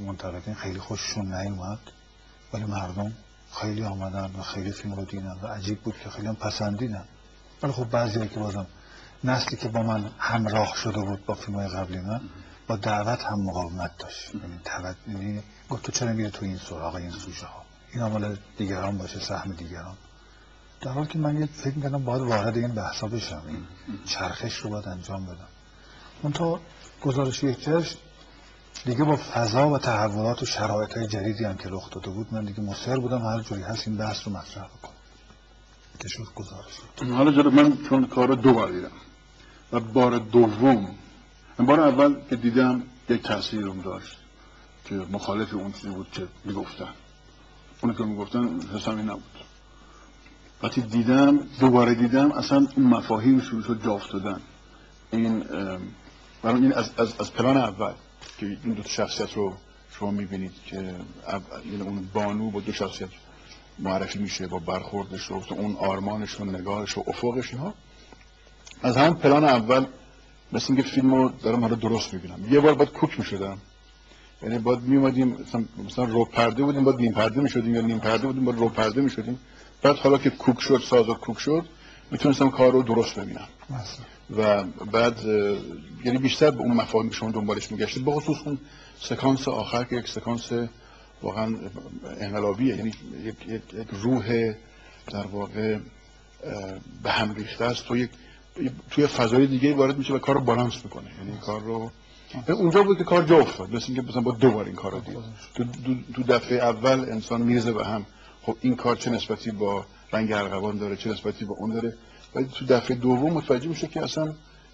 منتقدین خیلی خوششون نیومد، ولی مردم خیلی آمدن و خیلی فیلم رو دیدن و عجیب بود که خیلی هم پسندیدن. ولی خب بعضیایی که بازم نسلی که با من همراه شده بود با فیلم‌های قبلی من با دعوت هم مقاومت داشت. یعنی گفت تو چرا میره تو این سراغ این سوژه ها، این مال دیگران باشه، سهم دیگران. در حالی که من یه فکر می‌کردم باید وارد این بحثا بشم، این چرخش رو باید انجام بدم. اون تا گزارش یک جشن دیگه با فضا و تحولات و شرایط‌های جدیدی هم که رخ داده بود، من دیگه مصر بودم هر جوری هست این بحث رو مطرح بکنم. که شد گزارش. حالا جالب، من چون کار رو دو بار دیدم و بار دوم، بار اول که دیدم یک تأثیر اون داشت که مخالف اون چیزی بود که میگفتن، اون که میگفتن حسابی نبود. وقتی دیدم، دوباره دیدم، اصلا اون مفاهیم شروع شد جا افتادن. این برای این از پلان اول که این دو شخصیت رو شما میبینید که یعنی اون بانو با دو شخصیت معرفی میشه با برخوردش و اون آرمانش و نگاهش و افقش، اینها از همون پلان اول مثل اینکه فیلم رو دارم حالا درست میبینم. یه بار باید کوک میشدم، یعنی باید میومدیم مثلا رو پرده بودیم باید نیم پرده میشدیم، یا نیم پرده بودیم باید رو پرده میشدیم. بعد حالا که کوک شد، سازا کوک شد، میتونستم کار رو درست ببینم و بعد یعنی بیشتر به اون مفاهیم شما دنبالش میگشتید، به خصوص اون سکانس آخر که یک سکانس واقعا انقلابیه، یعنی یک روح در واقع به هم ریخته است، توی فضای دیگه وارد میشه و کار رو بالانس میکنه. یعنی کار رو اونجا بود که کار جا افتاد، مثل اینکه مثلا با دوبار این کار رو دید. تو دفعه اول انسان میرزه به هم، خب این کار چه نسبتی با رنگ ارغوان داره، چه نسبتی با اون داره، ولی تو دفعه دوم متوجه میشه که اصلا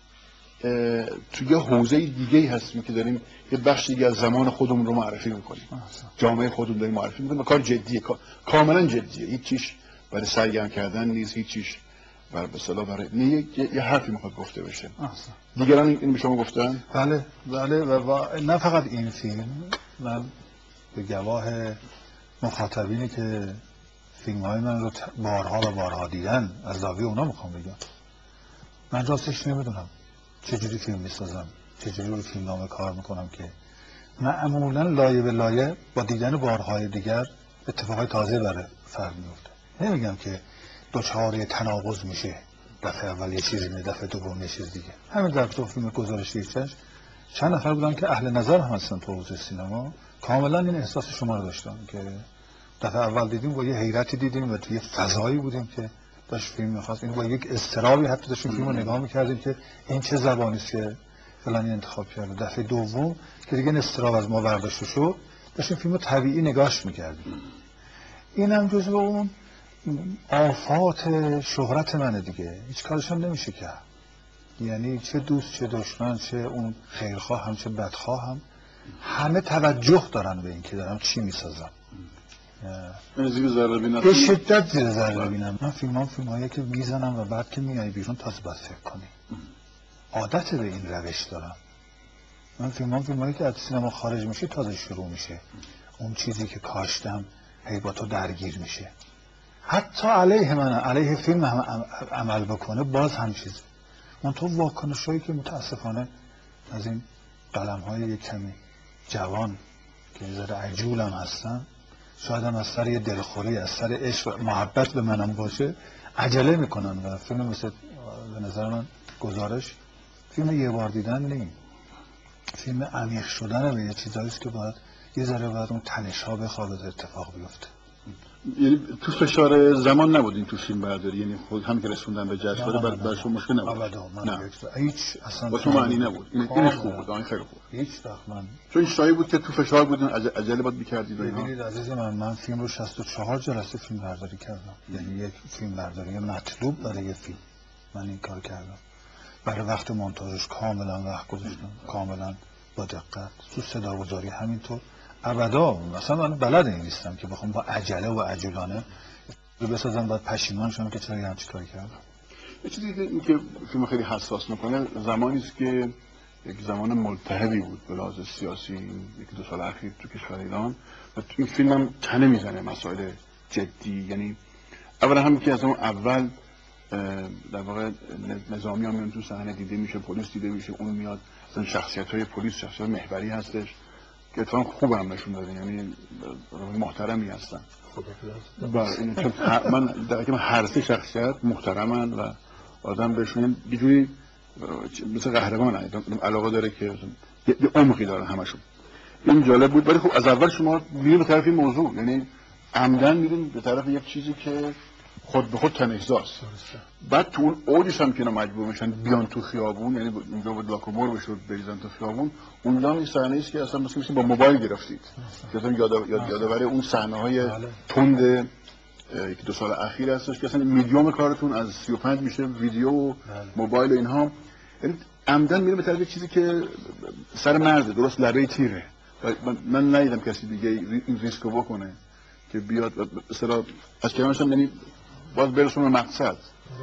توی یه حوزه دیگه هستیم که داریم یه بخش دیگه از زمان خودمون رو معرفی میکنیم، جامعه خودمون داریم معرفی میکنیم. کار جدیه، کاملا جدیه، هیچ چیش برای سرگرم کردن نیست، هیچ چیش برای به اصطلاح برای یه حرفی میخواد گفته بشه. دیگران این به شما گفتن؟ بله و نه فقط این فیلم، من به گواه مخاطبینی که فیلم‌های من رو بارها و بارها دیدن از زاویه اونا میخوام بگم. من راستش نمیدونم چجوری فیلم میسازم، چجوری رو فیلمنامه کار میکنم که معمولا لایه به لایه با دیدن بارهای دیگر اتفاقای تازه برای فرد میفته. نمیگم که دوچار تناقض میشه، دفعه اول یه چیزی میگه، دفعه دوم یه چیز دیگه. همین در تو فیلم گزارش یک جشن چند نفر بودن که اهل نظر هم هستن تو حوزه سینما، کاملا این احساس شما رو داشتن که دفعه اول دیدیم با یه حیرتی دیدیم و توی فضایی بودیم که داشت فیلم می‌خواست، این با یک اضطرابی حتی داشتیم فیلم رو نگاه می‌کردیم که این چه زبانی است که فلانی انتخاب کرده. دفعه دوم که دیگه اضطراب از ما برداشته شد، داشتیم فیلم رو طبیعی نگاهش می‌کردیم. اینم جزو اون آفات شهرت منه دیگه، هیچ کارش هم نمیشه کرد. یعنی چه دوست چه دشمن، چه اون خیرخواه هم چه بدخواه هم، همه توجه دارن به این که دارم چی می‌سازم. به شدت زیر ذره ببینم. من فیلم‌هایی که میزنم و بعد که میای بیرون تازه باید فکر کنی. عادت به این روش دارم. من فیلم‌هایی که از سینما خارج میشه تازه شروع میشه. اون چیزی که کاشتم هی با تو درگیر میشه. حتی علیه من، علیه فیلم هم عمل بکنه باز هم چیزه. اون تو واکنشایی که متاسفانه از این قلم‌های یک کمی جوان که ذره عجول هم هستن، شاید هم از سر یه دلخوری، از سر عشق و محبت به منم باشه، عجله میکنن و فیلم مثل به نظر من گزارش فیلم یه بار دیدن نیم، فیلم عمیق شدن به یه چیزاییست که باید یه ذره بعد اون تنش ها بخواد اتفاق بیفته. یعنی تو فشار زمان نبودین تو فیلم برداری، یعنی خود هم که رسوندن به جشنواره برای شما مشکل نبود؟ نه هیچ اصلا با تو معنی نبود. این خوب بود، این خیلی خوب. هیچ وقت من چون شایعه بود که تو فشار بودین، عجله باید می‌کردید. ببینید عزیز من فیلم رو 64 جلسه فیلم برداری کردم. یعنی یک فیلم برداری مطلوب برای یک فیلم من این کار کردم. برای وقت مونتاژش کاملا وقت گذاشتم، کاملا با دقت. تو صداگذاری همینطور. ابدا مثلا من بلد نیستم که بخوام با عجله و عجولانه رو بسازم بعد پشیمان شم که چرا همچین کاری کردم. یه چیزی این که فیلم خیلی حساس میکنه، زمانی است که یک زمان ملتهبی بود به لحاظ سیاسی، یک دو سال اخیر تو کشور ایران، و تو این فیلم هم تنه میزنه مسائل جدی. یعنی اولا هم که از اون اول در واقع نظامی هم میان تو صحنه دیده میشه، پلیس دیده میشه، اون میاد، مثلا شخصیت های پلیس شخصیت محوری هستش، که اتفاقا خوب هم نشون داده، یعنی محترمی هستن. بله این چون من در هر سه شخصیت محترمن و آدم بهشون یه جوری مثل قهرمان علاقه داره که یه عمقی دارن همشون. این جالب بود. ولی خب از اول شما میرین به طرف این موضوع، یعنی عمدن میرین به طرف یک چیزی که خود به خود تنش‌زاست. بعد تو اون اوجش هم که اینا مجبور میشن بیان تو خیابون، یعنی اینجا بود لاکومور بشود بریزن تو خیابون، اونجا این صحنه است که اصلا مثل با موبایل گرفتید. یادم یادآور اون صحنه‌های تند یک دو سال اخیر هستش که اصلا میدیوم کارتون از 35 میشه ویدیو و موبایل و اینها. یعنی عمدن میره به طرف چیزی که سر مرز درست لبه تیره. من ندیدم کسی دیگه این ریسکو بکنه که بیاد مثلا از کلامش هم یعنی باز برسونه مقصد.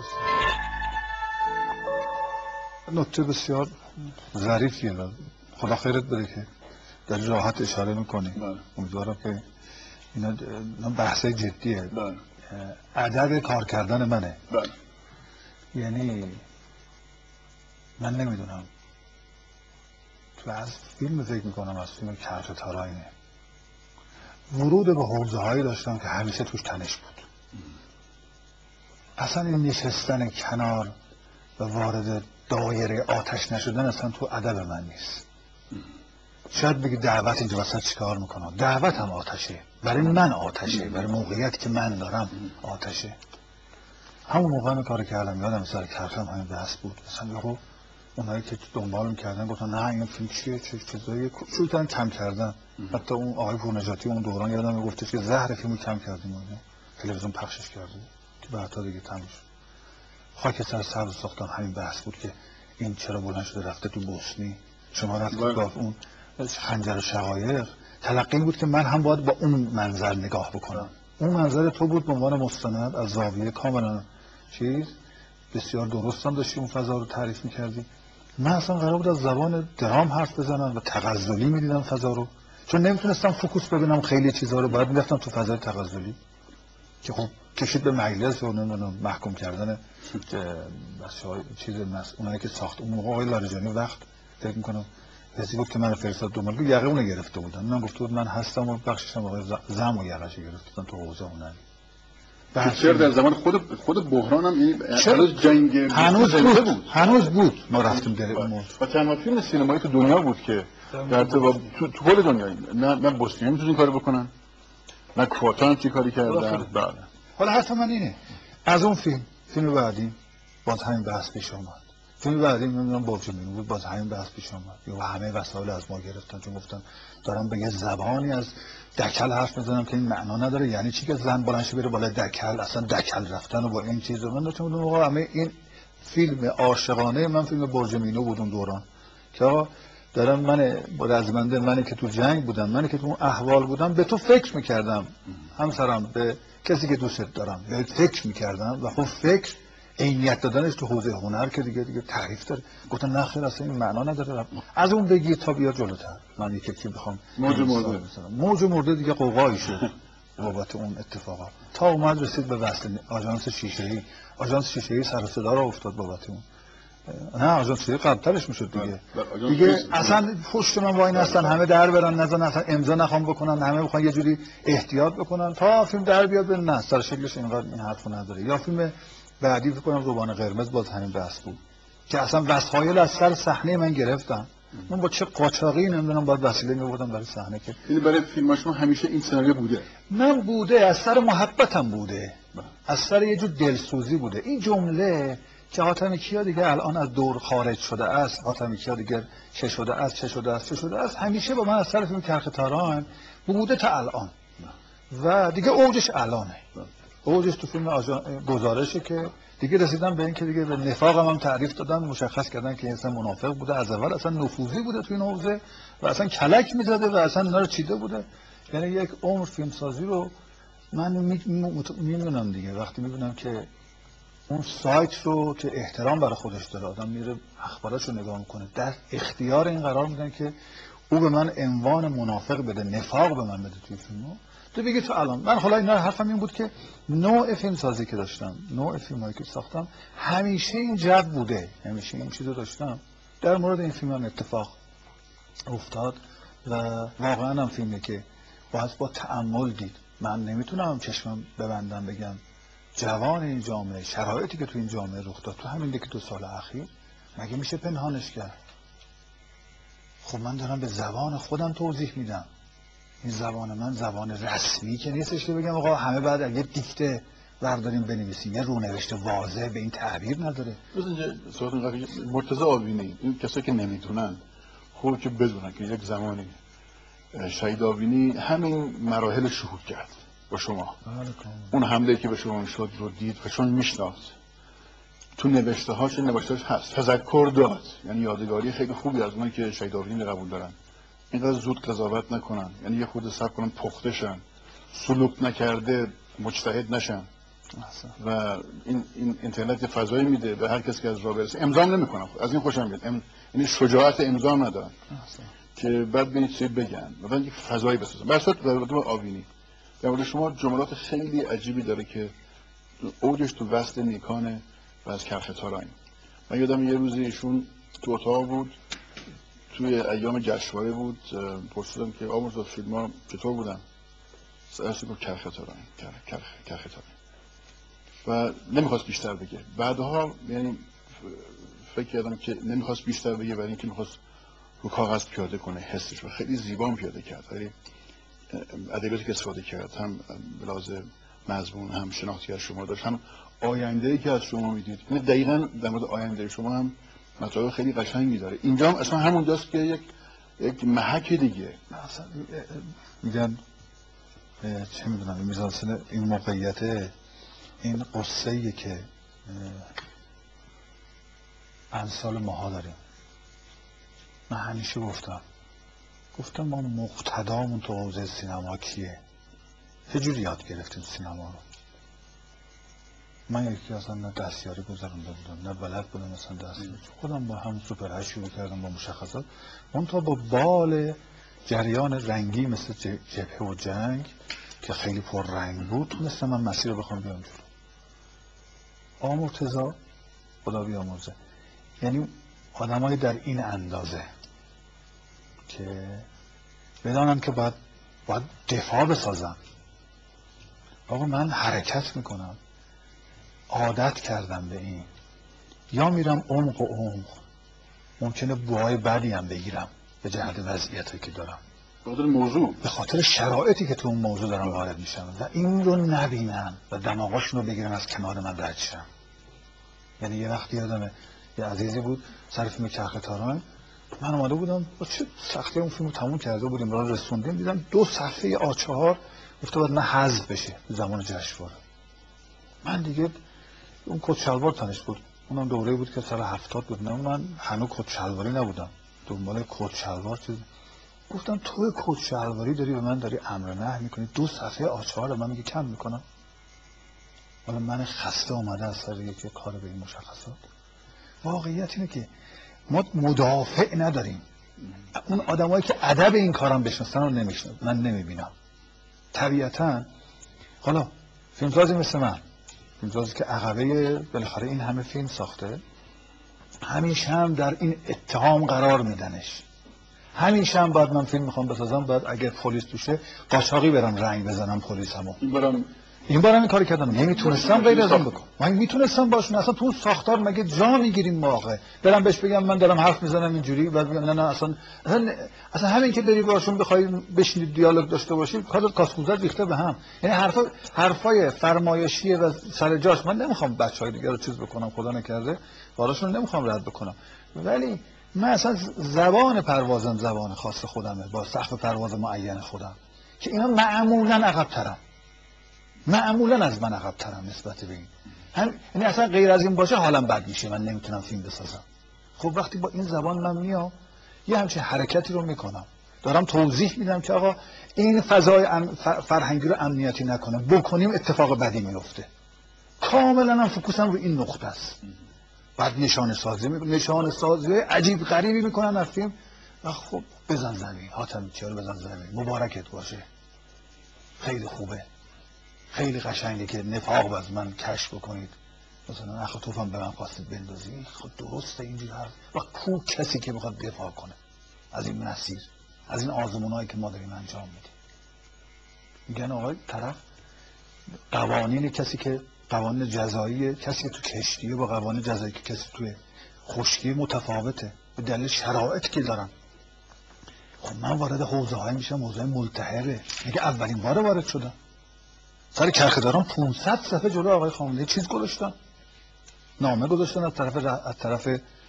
نکته بسیار ظریفیه، خدا خیرت بده که در راحت اشاره میکنی. امیدوارم که اینا بحث جدیه. عدد کار کردن منه. یعنی من نمیدونم، تو از فیلم فکر میکنم، از فیلم کهف تاراینه، ورود به حوزه هایی داشتم که همیشه توش تنش بود. اصلا این نشستن کنار و وارد دایره آتش نشدن اصلا تو ادب من نیست. شاید بگی دعوت اینجا وسط چیکار میکنه؟ دعوت هم آتشه، برای من آتشه، برای موقعیت که من دارم آتشه. همون موقع من کار کردم، یادم سر کارم همین بحث بود. مثلا یهو اونایی که دنبال میکردن گفتن نه این فیلم چیه، چه چیزایی شروع کردن کم کردن. حتی اون آقای پورنژاتی اون دوران یادم میگفتش که زهر فیلمو کم کردیم، اون تلویزیون پخشش کرده که بعدا دیگه تموم شد. خاک سر سبز ساختم همین بحث بود که این چرا بلند شده رفته تو بوسنی، شما رفتید با اون خنجر شقایق. تلقی بود که من هم باید با اون منظر نگاه بکنم. اون منظر تو بود به عنوان مستند از زاویه کاملا چیز بسیار درست هم داشتی اون فضا رو تعریف می‌کردی. من اصلا قرار بود از زبان درام حرف بزنم و تغزلی می‌دیدم فضا رو، چون نمیتونستم فوکوس ببینم خیلی چیزا رو، باید می‌رفتم تو فضای تغزلی که خب کشید به مجلس و محکوم کردن چیز اونایی که ساخت. اون موقع آقای لاریجانی وقت فکر می‌کنم کسی بود که من فرستاد دنبال که یقه اون گرفته بودن. من گفته بود من هستم و بخششم آقای زم و یقه‌اش گرفتن تو حوزه اونن. چرا در زمان خود بحران هم این هنوز جنگ هنوز بود ما رفتیم در اون موضوع. و تنها فیلم سینمایی تو دنیا بود که در تو کل دنیا نه بوسنی میتونن این کارو بکنن، نه کواتان چی کاری کردن. بله حالا حرف من اینه، از اون فیلم بعدی باز همین بحث پیش اومد. فیلم بعدی نمیدونم برج‌مینو بود، باز همین بحث پیش اومد. یا همه وسایل از ما گرفتن چون گفتن دارم به یه زبانی از دکل حرف میزنم که این معنا نداره. یعنی چی که زن بلند شه بره بالا دکل، اصلا دکل رفتن و با این چیزا. من داشتم اون موقع همه این فیلم عاشقانه من فیلم برج‌مینو بود اون دوران که آقا دارم من رزمنده، منی که تو جنگ بودم، منی که تو اون احوال بودم، به تو فکر میکردم همسرم، به کسی که دوست دارم به فکر میکردم. و خب فکر عینیت دادنش تو حوزه هنر که دیگه تعریف داره. گفتن نه خیر اصلا این معنا نداره. از اون بگی تا بیا جلوتر من یکی بخوام موج مرده دیگه قوقایی شد بابت اون اتفاقا تا اومد رسید به وصل آژانس شیشه‌ای. آژانس شیشه‌ای سر و صدا را افتاد بابت اون. نه آژانس شیشه‌ای قبل‌ترش میشد دیگه اصلا پشت من وای نستن، همه در برن نزن، اصلا امضا نخوام بکنن، همه بخوان یه جوری احتیاط بکنن تا فیلم در بیاد. نه سر شکلش اینقدر این حرفو نداره. یا فیلم بعدی فکر کنم روبان قرمز باز همین بحث بود که اصلا وسایل از سر صحنه من گرفتن. من با چه قاچاقی نمیدونم باید وسیله می‌بردم برای صحنه که یعنی برای فیلماشون همیشه این سناریو بوده. من بوده، از سر محبتم بوده، از سر یه جور دلسوزی بوده. این جمله که حاتم کیا دیگه الان از دور خارج شده است، حاتم کیا دیگه چه شده است، همیشه با من از سر فیلم کهف تاران بوده تا الان. و دیگه اوجش الانه. اوجش تو فیلم گزارشه که دیگه رسیدن به این که دیگه به نفاقم هم تعریف دادن، مشخص کردن که انسان منافق بوده، از اول اصلا نفوذی بوده تو این حوزه و اصلا کلک میزده و اصلا اینا رو چیده بوده. یعنی یک عمر فیلمسازی رو من میدونم دیگه، وقتی میبینم که اون سایت رو که احترام برای خودش داره، آدم میره اخبارات رو نگاه میکنه، در اختیار این قرار میدن که او به من عنوان منافق بده، نفاق به من بده توی فیلمو. تو بگی تو الان من حالا اینا حرفم این بود که نوع فیلم سازی که داشتم، نوع فیلمایی که ساختم همیشه این جو بوده، همیشه این چیزو داشتم. در مورد این فیلم هم اتفاق افتاد و واقعا هم فیلمه که باید با تأمل دید. من نمیتونم چشمم ببندم بگم جوان این جامعه، شرایطی که تو این جامعه رخ داد تو همین 1-2 سال اخیر، مگه میشه پنهانش کرد؟ خب من دارم به زبان خودم توضیح میدم. این زبان من زبان رسمی که نیستش که بگم آقا همه بعد اگه دیکته برداریم بنویسیم، یه رونوشت واضح به این تعبیر نداره. مرتضی آوینی، این کسایی که نمیدونن خوب که بدونن که یک زمانی شهید آوینی همین مراحل شهود کرد با شما. اون حمله که به شما شد رو دید و چون میشناخت تو نوشته‌هاش هست، تذکر داد، یعنی یادگاری خیلی خوبی از اونایی که شهید آوینی قبول دارن. اینقدر زود قضاوت نکنن، یعنی یه خورده صبر کنن پخته شن، سلوک نکرده مجتهد نشن. و این اینترنت فضایی میده به هر کسی که از راه برسه. امضا نمیکنن، از این خوشم میاد، یعنی شجاعت امضا ندارن که بعد ببینید چی بگن، مثلا یک فضایی بسازن. برسات در مورد آوینی، در مورد شما جملات خیلی عجیبی داره که اوجش تو وصل نیکانه و از کرختاران. من یادم یه روزی ایشون تو اتاق بود، توی ایام جشنواره بود، پرسیدم که آموزا فیلم‌ها چطور بودن؟ سرش گفت کرختاران و نمیخواست بیشتر بگه. بعدها یعنی فکر کردم که نمیخواست بیشتر بگه برای اینکه میخواست رو کاغذ پیاده کنه حسش و خیلی زیبا پیاده کرد. ولی ادبیاتی که استفاده کرد هم به لحاظ مضمون هم شناختی از شما داشت، هم آینده‌ای که از شما میدید. یعنی دقیقاً در مورد آینده شما هم مطالب خیلی قشنگی داره. اینجا هم اصلا همونجاست که یک محک دیگه. مثلا میگن چه میدونم میزان این موقعیت، این قصه‌ایه که امثال ماها داریم. من همیشه گفتم ما مقتدامون تو حوزه سینما کیه؟ چجوری یاد گرفتیم سینما رو؟ من یکی اصلا نه دستیاری گذرونده بودم نه بلد بودم مثلا دستیاری، خودم با هم سوپر 8 شروع کردم با مشخصات. اون تا با بال جریان رنگی مثل جبهه و جنگ که خیلی پر رنگ بود مثل من مسیر رو بخوام بیام جلو. آقا مرتضی خدا بیامرزه، یعنی آدمای در این اندازه که بدانم که باید دفاع بسازم. آقا من حرکت میکنم، عادت کردم به این، یا میرم عمق ممکنه بوهای بدی هم بگیرم به جهت وضعیتی که دارم، به خاطر شرایطی که تو اون موضوع دارم وارد میشم و این رو نبینن و دماغاشون رو بگیرن از کنار من رد شم. یعنی یه وقتی یادمه یه عزیزی بود سر فیلم کرختاران، من اومده بودم با چه سختی اون فیلم رو تموم کرده بودیم، راه رسوندیم، دیدم 2 صفحه A4 گفته باید من حذف بشه به زمان جشنواره. من دیگه اون کت شلوار تنش بود، اونم دوره بود که سال 70 بود، من هنوز کت شلواری نبودم، دنبال کت شلوار چیز. گفتم تو کت شلواری داری به من داری امر نهی میکنی، 2 صفحه A4 من میگه کم میکنم. حالا من خسته اومده از سر یک کار به این مشخصات. واقعیت اینه که ما مدافع نداریم. اون آدمایی که ادب این کارم بشناسن رو نمیشناسن، من نمیبینم. طبیعتاً حالا فیلمسازی مثل من، فیلمسازی که عقبه بالاخره این همه فیلم ساخته، همیشه هم در این اتهام قرار میدنش. همیشه هم باید من فیلم میخوام بسازم، باید اگه پلیس توشه قاچاقی برم رنگ بزنم پلیسمو. این بارم این کاری کردم، نمیتونستم غیر از این بکنم. من میتونستم باشون اصلا تو ساختار مگه جا میگیریم واقعا برم بهش بگم من دارم حرف میزنم اینجوری، بعد بگم نه اصلا همین که داری باشون بخوای بشینید دیالوگ داشته باشید کارت کاسکوزات ریخته به هم. یعنی حرفای فرمایشی و سر جاش. من نمیخوام بچهای دیگه رو چیز بکنم، خدا نکرده کاراشون نمیخوام رد بکنم، ولی من اصلا زبان پروازم زبان خاص خودمه با سقف پرواز معین خودم که اینا معمولا عقب‌ترن، معمولا از من عقب‌ترم نسبت به این. یعنی اصلا غیر از این باشه حالم بد میشه، من نمیتونم فیلم بسازم. خب وقتی با این زبان من میام یه همچین حرکتی رو میکنم، دارم توضیح میدم که آقا این فضای فرهنگی رو امنیتی نکنه، بکنیم اتفاق بدی میفته. کاملا هم فوکوسم رو این نقطه است. بعد نشانه سازی عجیب غریبی میکنن از فیلم و خب بزن زمین، حاتمی چرا بزن زمین، مبارکت باشه، خیلی خوبه، خیلی قشنگه که نفاق از من کشف بکنید، مثلا اخ توفم به من خواستید بندازی. خب درسته اینجوری هست و کو کسی که میخواد دفاع کنه از این مسیر. از این آزمونایی که ما داریم انجام میدیم. میگن آقای طرف قوانین کسی که قوانین جزایی کسی که تو کشتیه با قوانین جزایی که کسی توی خشکی متفاوته به دلیل شرایطی که دارن. خب من وارد حوزه‌های میشم، حوزه ملتهبه. میگه اولین بار وارد شدم سر کرخداران 500 صفحه جلو آقای خامنه‌ای چیز گذاشتن، نامه گذاشتن از طرف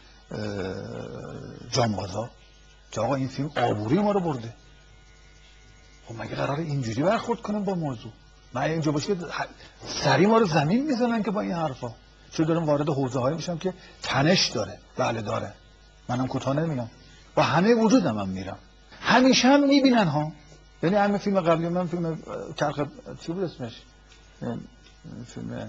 جانبازا که آقا این فیلم آبروی ما رو برده. خب مگه قراره اینجوری برخورد کنیم با موضوع؟ من اینجا باشه سری ما رو زمین میزنن که با این حرفا. چون دارم وارد حوزه‌های میشم که تنش داره. بله داره. منم کوتاه نمیام. با همه وجودم هم میرم. همیشه هم میبینن ها. یعنی همه فیلم قبلی من فیلم چی بود اسمش؟ فیلم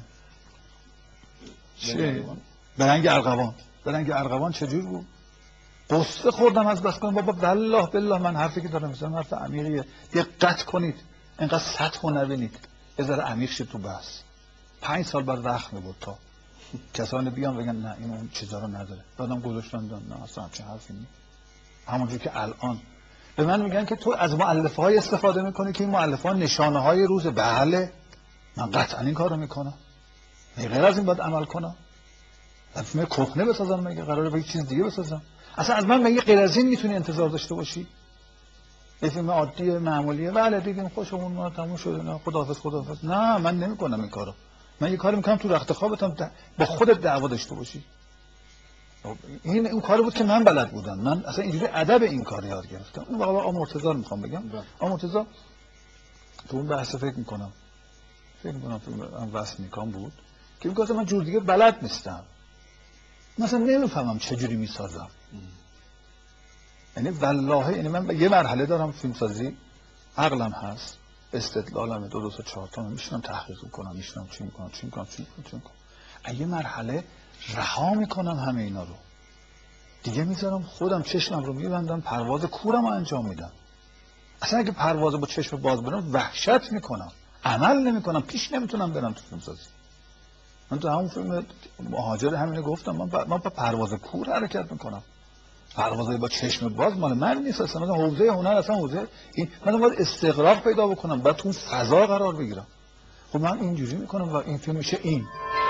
برنگ ارغوان. برنگ ارغوان چجور بود؟ قصه خوردم از بس کنم بابا والله بالله من حرفی که دارم میزنم حرف عمیقیه. دقت کنید. اینقدر سطح نبینید. یه ذره عمیق شید تو بحث. 5 سال بعد وقت می‌برد تا کسانی بیان بگن نه این اون چیزا رو نداره. بعدم گذاشتن نه اصلا چه حرفی نیست. همونجوری که الان به من میگن که تو از مؤلفه‌های استفاده میکنی که این مؤلفه‌ها نشانه‌های روز. بله من قطعا این کارو میکنم. غیر از این باید عمل کنم. فیلم کهنه بسازم مگه قراره به چیز دیگه بسازم؟ اصلا از من مگه غیر از این میتونی انتظار داشته باشی؟ یه فیلم عادی معمولیه بله دیدیم خوشمون ما تموم شده نه خداحافظ. نه من نمیکنم این کارو. من یه کاری میکنم تو رخت خوابتم با خودت دعوا داشته باشی. این اون کاری بود که من بلد بودم. من اصلا اینجوری ادب این کار یاد گرفتم. اون واقعا مرتضی رو میخوام بگم. مرتضی تو اون بحث فکر میکنم فیلم وصل میکام بود که میگه من جور دیگه بلد نیستم. مثلا نمیفهمم چه جوری میسازم. یعنی والله یعنی من یه مرحله دارم فیلمسازی عقلم هست استدلالم 2 تا 4 تا میشونم تحقیق کنم میشونم چی میکنم یه مرحله رها میکنم همه اینا رو دیگه میذارم خودم چشمم رو میبندم پرواز کورم رو انجام میدم. اصلا اگه پرواز با چشم باز برم وحشت میکنم عمل نمیکنم پیش نمیتونم برم تو فیلمسازی. من تو همون فیلم مهاجر همینو گفتم من با پرواز کور حرکت میکنم. پروازای با چشم باز مال من نیست اصلا. من حوزه هنر اصلا حوزه این من باید استقرار پیدا بکنم بعد تو فضا قرار بگیرم. خب من اینجوری میکنم و این فیلم میشه این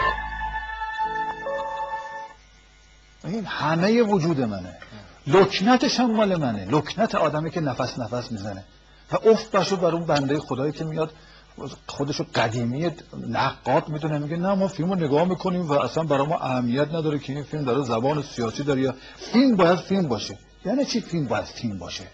همه وجود منه. لکنتش هم مال منه. لکنت آدمی که نفس میزنه و افت باشو بر اون بنده خدایی که میاد خودشو قدیمی نقاد میدونه میگه نه ما فیلمو نگاه میکنیم و اصلا برای ما اهمیت نداره که این فیلم داره زبان سیاسی داره یا فیلم باید فیلم باشه. یعنی چی فیلم باید فیلم باشه؟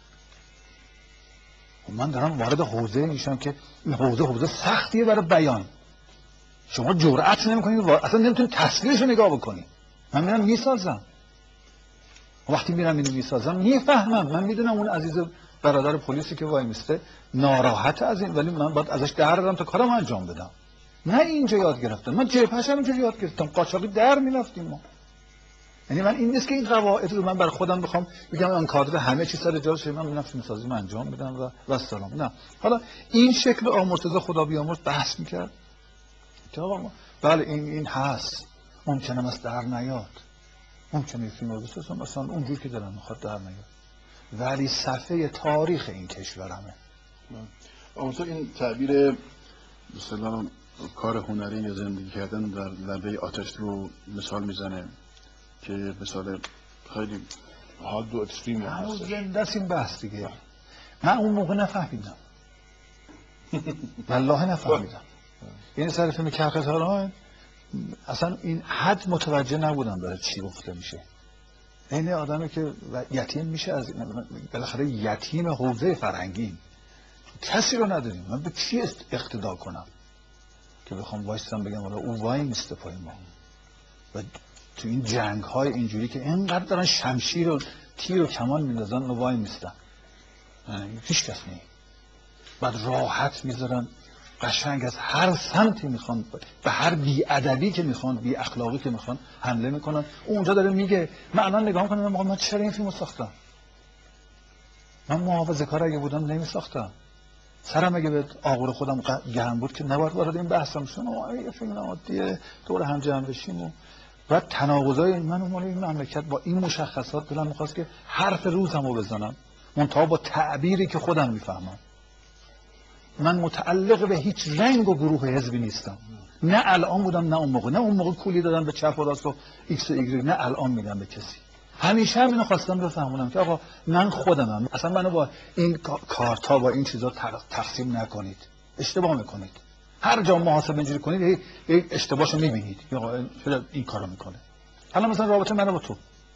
من دارم وارد حوزه میشم که این حوزه سختیه برای بیان. شما جرأت نمیکنید اصلا نمیتونید تصویرشو نگاه بکنید. من میرم میسازم. وقتی میرم اینو میسازم میفهمم. من میدونم اون عزیز برادر پلیسی که وای میسته ناراحت از این ولی من باید ازش در بدم تا کارم انجام بدم. نه اینجا یاد گرفتم. من جبهه‌ش اینجوری یاد گرفتم. قاچاقی در میرفتیم ما. یعنی من این نیست که این قواعد رو من برای خودم بخوام بگم من کادر همه چیز سر جاش من میرم فیلم سازی من انجام میدم و سلام. نه. حالا این شکل مرتضی خدا بیامرز بحث میکرد که آقا بله این هست. ممکنه است در نیاد. ممکنه فیلم رو بسازم مثلا اونجوری که دلم میخواد در نیاد. ولی صفحه تاریخ این کشورمه. اونطور این تعبیر مثلا کار هنری یا زندگی کردن در لبه آتش رو مثال میزنه که مثال خیلی حاد و اکستریم هست. زنده این بحث دیگه. من اون موقع نفهمیدم. والله نفهمیدم. یعنی سر فیلم کرخداران اصلا این حد متوجه نبودم برای چی گفته میشه. این آدمی که یتیم میشه از بالاخره یتیم حوزه فرهنگی کسی رو نداریم. من به کی اقتدا کنم که بخوام وایستم بگم والا او وای میسته پای ما و تو این جنگ های اینجوری که اینقدر دارن شمشیر و تیر و کمان میندازن و وای میستن هیچ کس نیست. بعد راحت میذارن قشنگ از هر سمتی میخوان به هر بی ادبی که میخوان بی اخلاقی که میخوان حمله میکنن. اونجا داره میگه من الان نگاه میکنم من چرا این فیلمو ساختم؟ من محافظه‌کار اگه بودم نمیساختم. سرم اگه به آغور خودم گرم بود که نباید وارد این بحثم شدم. یه فیلم عادیه دور هم جمع بشیم و بعد تناقضای من و مال این مملکت با این مشخصات دلم میخواست که حرف روزمو بزنم منتها با تعبیری که خودم میفهمم. من متعلق به هیچ رنگ و گروه حزبی نیستم، نه الان بودم نه اون موقع. نه اون موقع کولی دادن به چپ و راست و ایکس و ایگرگ، نه الان میدم به کسی. همیشه اینو خواستم بفهمونم که آقا من خودمم، اصلا منو با این کارتا با این چیزا تقسیم نکنید، اشتباه میکنید. هر جا محاسبه اینجوری کنید یک اشتباهشو میبینید، آقا چرا این کارو میکنه. الان مثلا رابطه من با تو،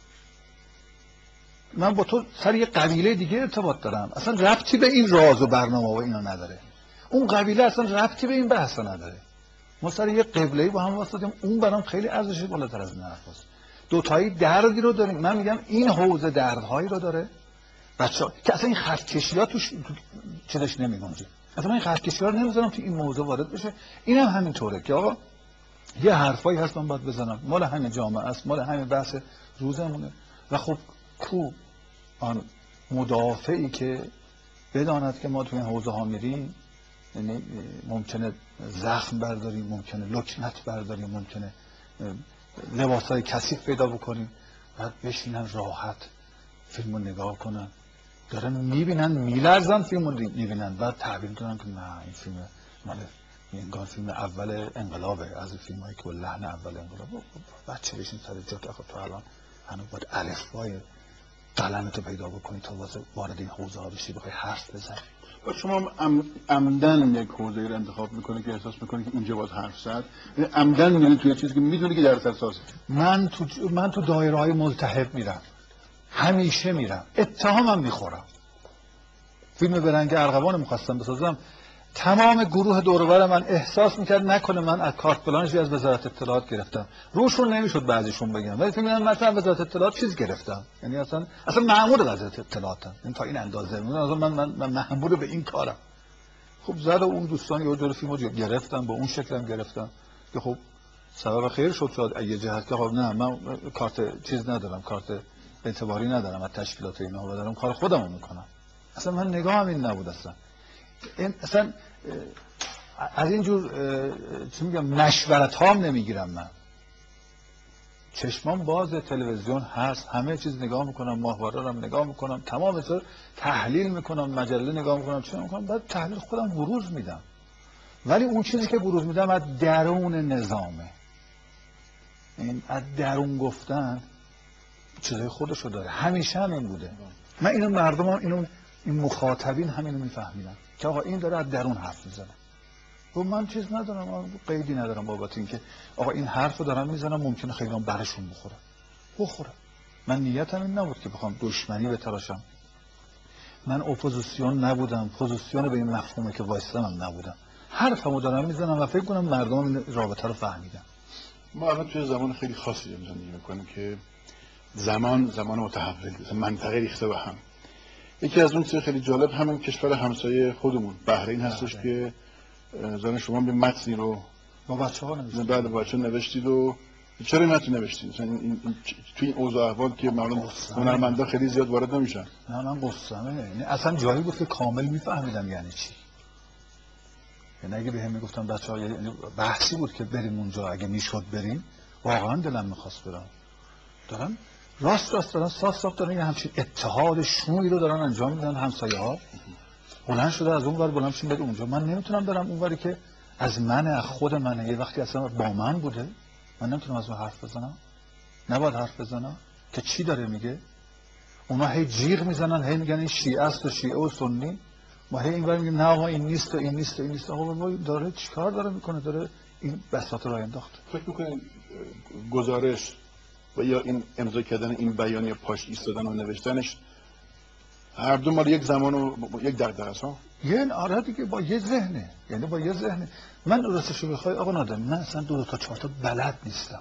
من با تو سر یه قبیله دیگه ارتباط دارم، اصلا ربطی به این راز و برنامه و اینا نداره. اون قبیله اصلا ربطی به این بحثا نداره. ما سر یه قبله‌ای با هم واسطیم، اون برام خیلی ارزشش بالاتر از این حرفاست. دوتایی دردی رو داریم. من میگم این حوزه دردهایی رو داره بچه‌ها که اصلا این خط‌کشی‌ها توش چیزش نمی‌گنجه. اصلا این خط‌کشی‌ها رو نمی‌ذارم تو این موضوع وارد بشه. اینم همینطوره که آقا یه حرفایی هست من باید بزنم، مال همین جامعه است، مال همین بحث روزمونه. و خب کو آن مدافعی که بداند که ما تو این حوزه ها میریم، یعنی ممکنه زخم برداریم، ممکنه لکنت برداریم، ممکنه لباسای کثیف پیدا بکنیم، بعد بشینن راحت فیلمو نگاه کنن، دارن میبینن میلرزن فیلمو میبینن، بعد تعبیر کنن که نه این فیلم مال انگار فیلم اول انقلابه، از فیلمایی که با لحن اول انقلاب. بچه بشین سر جات. آخه تو الان هنوز باید الفبای قلمتو پیدا بکنی تا وارد این حوزه ها بشی بخوای حرف بزنی. شما عمدن یک حوزه رو انتخاب میکنه که احساس میکنه که اینجا باید حرف زد، عمدن میری توی چیزی که میدونی که درس اساسه. من تو دایره‌های ملتهب میرم، همیشه میرم، اتهامم میخورم. فیلم برنگ ارغوان میخواستم بسازم، تمام گروه دور و بر من احساس میکرد نکنه من از کارت پلانشی از وزارت اطلاعات گرفتم. روشون نمیشد بعضیشون بگم، ولی فکر می‌کردم مثلا وزارت اطلاعات چیز گرفتم، یعنی اصلا مأمور وزارت اطلاعاتم. این تا این اندازه من مأمور به این کارم. خب زد اون دوستان یه جور فیلمو گرفتم، با اون شکلم گرفتم که خب سبب خیر شد. شاید یه جهت که خب نه من کارت چیز ندارم، کارت اعتباری ندارم از تشکیلات اینا و دارم کار خودمو میکنم. اصلا من نگاهم این نبود اصلا از اینجور چی میگم مشورت هام نمیگیرم. من چشمام باز، تلویزیون هست، همه چیز نگاه میکنم، ماهواره رو نگاه میکنم، تمام طور تحلیل میکنم، مجله نگاه میکنم، چه میکنم، بعد تحلیل خودم بروز میدم. ولی اون چیزی که بروز میدم از درون نظامه. این از درون گفتن چیزای خودشو داره، همیشه هم این بوده. من اینو مردم هم این مخاطبین همینو میفهمیدن که آقا این داره از درون حرف میزنه. و من چیز ندارم، من قیدی ندارم بابت این که آقا این حرفو دارم میزنم، ممکنه خیلی هم برشون بخوره. من نیتم این نبود که بخوام دشمنی بتراشم. من اپوزیسیون نبودم، پوزیسیون به این مفهومه که وایستم نبودم. حرفمو دارم میزنم و فکر کنم مردم این رابطه رو فهمیدن. ما الان توی زمان خیلی خاصی زندگی میکنیم که زمان متحول، منطقه ریخته به هم. یکی از اون چیز خیلی جالب همین کشور همسایه خودمون بحرین هستش که زن شما به متنی رو با بچه‌ها نوشتید. بعد بچه‌ها نوشتید و چرا متن نوشتید؟ مثلا این توی این اوضاع احوال که معلومه هنرمندا خیلی زیاد وارد نمیشن. نه من قصه‌مه، یعنی اصلا جایی بود که کامل میفهمیدم یعنی چی. یعنی اگه بهم میگفتن بچه‌ها، یعنی بحثی بود که بریم اونجا، اگه میشد بریم، واقعا دلم می‌خواست برم. دارن راست دارن صاف دارن یه همچین اتحاد شومی رو دارن انجام میدن. همسایه‌ها بلند شده از اون ور بلند شیم بده اونجا. من نمیتونم برم اون وری که از من، از خود منه، یه وقتی اصلا با من بوده، من نمیتونم از اون حرف بزنم. نباید حرف بزنم که چی داره میگه. اونا هی جیغ میزنن، هی میگن این شیعه است و شیعه و سنی، ما هی اینور میگیم نه آقا این نیست و این نیست و این نیست. آقا بابا داره چیکار داره میکنه؟ داره این بساط راه انداخته. فکر میکنین گزارش و یا این امضا کردن این بیانیه، پاش ایستادن و نوشتنش، هر دو مال یک زمان و یک دغدغه است ها؟ یه آره دیگه، با یه ذهنه، یعنی با یه ذهنه. من راستش بخوای آقا نادر، من اصلا 2 تا 4 تا بلد نیستم.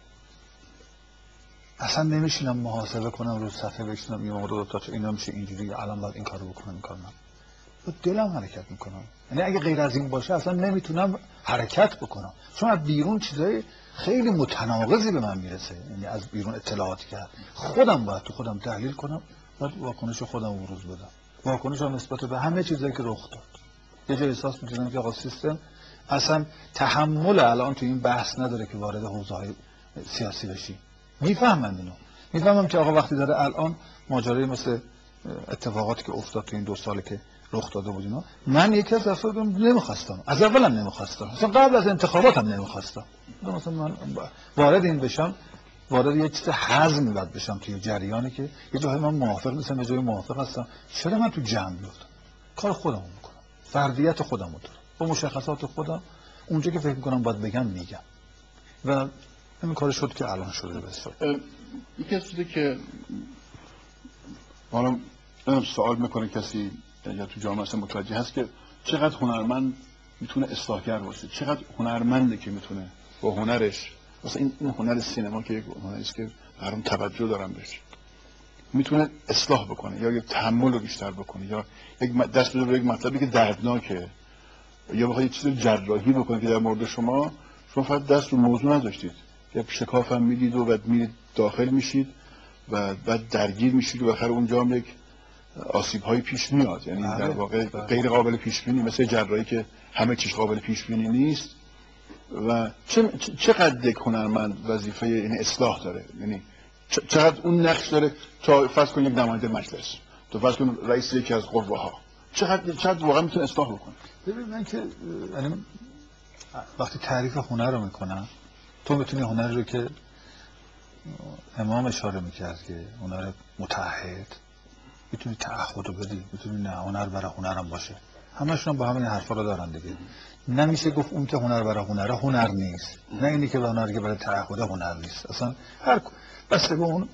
اصلا نمیشینم محاسبه کنم رو صفحه بشینم یه موقع 2 تا اینا میشه اینجوری، الان باید این کارو بکنم این کارو. با دلم حرکت میکنم. یعنی اگه غیر از این باشه اصلا نمیتونم حرکت بکنم، چون از بیرون چیزای خیلی متناقضی به من میرسه. یعنی از بیرون اطلاعاتی که خودم باید تو خودم تحلیل کنم، بعد واکنش خودم بروز بدم. واکنش هم نسبت به همه چیزایی که رخ داد. یه جای احساس میکنم که آقا سیستم اصلا تحمل الان تو این بحث نداره که وارد حوزه‌های سیاسی بشی. میفهمن اینو. میفهمم که آقا وقتی داره الان ماجرای مثل اتفاقاتی که افتاد تو این 2 سالی که رخ داده بود اینا، من یکی از افرادم نمیخواستم، از اولم نمیخواستم، اصلا قبل از انتخاباتم نمیخواستم. مثلا من وارد این بشم، وارد یه چیز حزم باید بشم توی جریانی که یه جایی من موافق نیستم، یه جایی موافق هستم. چرا من تو جمع بیفتم؟ کار خودمو میکنم، فردیت خودمو دارم، با مشخصات خودم اونجا که فکر میکنم باید بگم میگم و همین کار شد که الان شده. بسیار یکی از چیزی که حالا سوال میکنه کسی یا تو جامعه اصلا متوجه هست که چقدر هنرمند میتونه اصلاحگر باشه، چقدر هنرمنده که میتونه با هنرش، مثلا این هنر سینما که یک هنری است که هرم توجه دارم بهش، میتونه اصلاح بکنه یا یک تحمل رو بیشتر بکنه یا یک دست بده به یک مطلبی که دردناکه یا بخواد یه چیز جراحی بکنه که در مورد شما فقط دست رو موضوع نذاشتید، یا شکاف هم میدید و بعد میرید داخل میشید و بعد درگیر میشید و بخاطر اونجا هم یک آسیب های پیش میاد. یعنی در واقع غیر قابل پیش بینی، مثل جراحی که همه چیز قابل پیش بینی نیست. و چقدر یک هنرمند وظیفه این اصلاح داره، یعنی چقدر اون نقش داره تا فرض کن یک نماینده مجلس، تا فرض کن رئیس یکی از قوه ها، چقدر واقعا میتونه اصلاح بکنه. ببین من که یعنی وقتی تعریف هنر رو میکنم، تو میتونی هنری رو که امام اشاره میکرد که هنر متعهد، میتونی تعهد رو بدی، میتونی نه هنر برای هنرم باشه، همشون با همین حرفا رو دارن دیگه. نمیشه گفت اون که هنر برای هنر نیست، نه اینی که هنر که برای تعهد هنر نیست. اصلا هر بسته به اون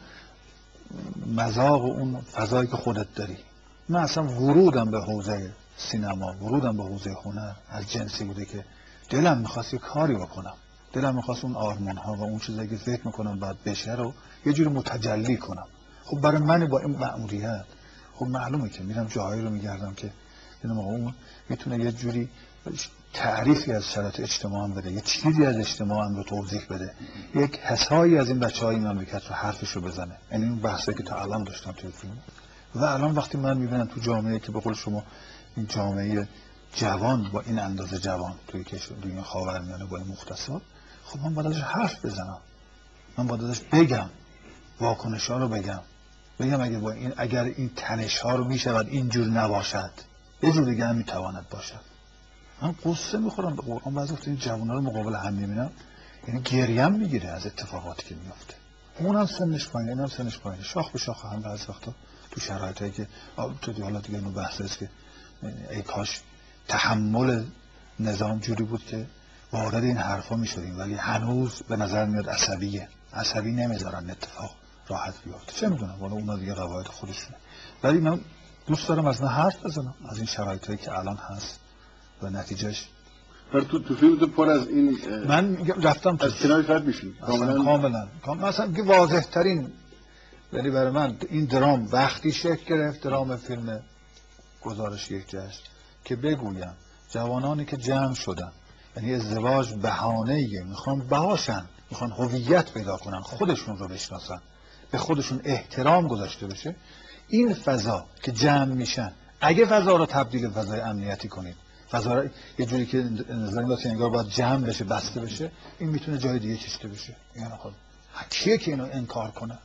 مذاق و اون فضایی که خودت داری. من اصلا ورودم به حوزه سینما، ورودم به حوزه هنر از جنسی بوده که دلم میخواست یه کاری بکنم، دلم میخواست اون آرمان ها و اون چیزایی که فکر میکنم باید بشه رو یه جوری متجلی کنم. خب برای من با این مأموریت خب معلومه که میرم جاهایی رو میگردم که این اون میتونه یه جوری تعریفی از شرایط اجتماع هم بده، یه چیزی از اجتماع هم رو توضیح بده، یک حسایی از این بچهای مملکت رو حرفش رو بزنه. یعنی این بحثی که تا الان داشتم توی فیلم و الان وقتی من میبینم تو جامعه که به قول شما این جامعه جوان با این اندازه جوان توی کشور دنیا خاورمیانه با این مختصات، خب من باید ازش حرف بزنم، من باید ازش بگم، واکنش‌ها رو بگم اگه با این اگر این تنش‌ها رو میشود اینجور نباشد، یه جور دیگه هم میتواند باشد. من قصه میخورم به قرآن، بعضی وقتا این جوان‌ها رو مقابل هم میبینم، یعنی گریم میگیره از اتفاقاتی که میفته. اونم سنش پایینه، اینم سنش پایینه، شاخ به شاخ هم بعضی وقتا تو شرایطی که تو حالا دیگه اینو بحث است که ای کاش تحمل نظام جوری بود که وارد این حرفا میشدیم، ولی هنوز به نظر میاد عصبی نمیذارن اتفاق راحت بیفته. چه میدونم والا اونا دیگه قواعد خودشونه، ولی من دوست دارم از من حرف بزنم از این شرایطی که الان هست و نتیجهش. تو فیلم تو پر از این من رفتم از کنار فرد میشین کاملا مثلا که واضح ترین، یعنی برای من این درام وقتی شکل گرفت، درام فیلم گزارش یک جشن، که بگویم جوانانی که جمع شدن، یعنی ازدواج بهانه‌ایه، میخوان باشن، میخوان هویت پیدا کنن، خودشون رو بشناسن، به خودشون احترام گذاشته بشه. این فضا که جمع میشن، اگه فضا رو تبدیل به فضای امنیتی کنید، فضا رو یه جوری که نظر این باشه انگار باید جمع بشه، بسته بشه، این میتونه جای دیگه کشیده بشه. یعنی خب کیه که اینو انکار کنه؟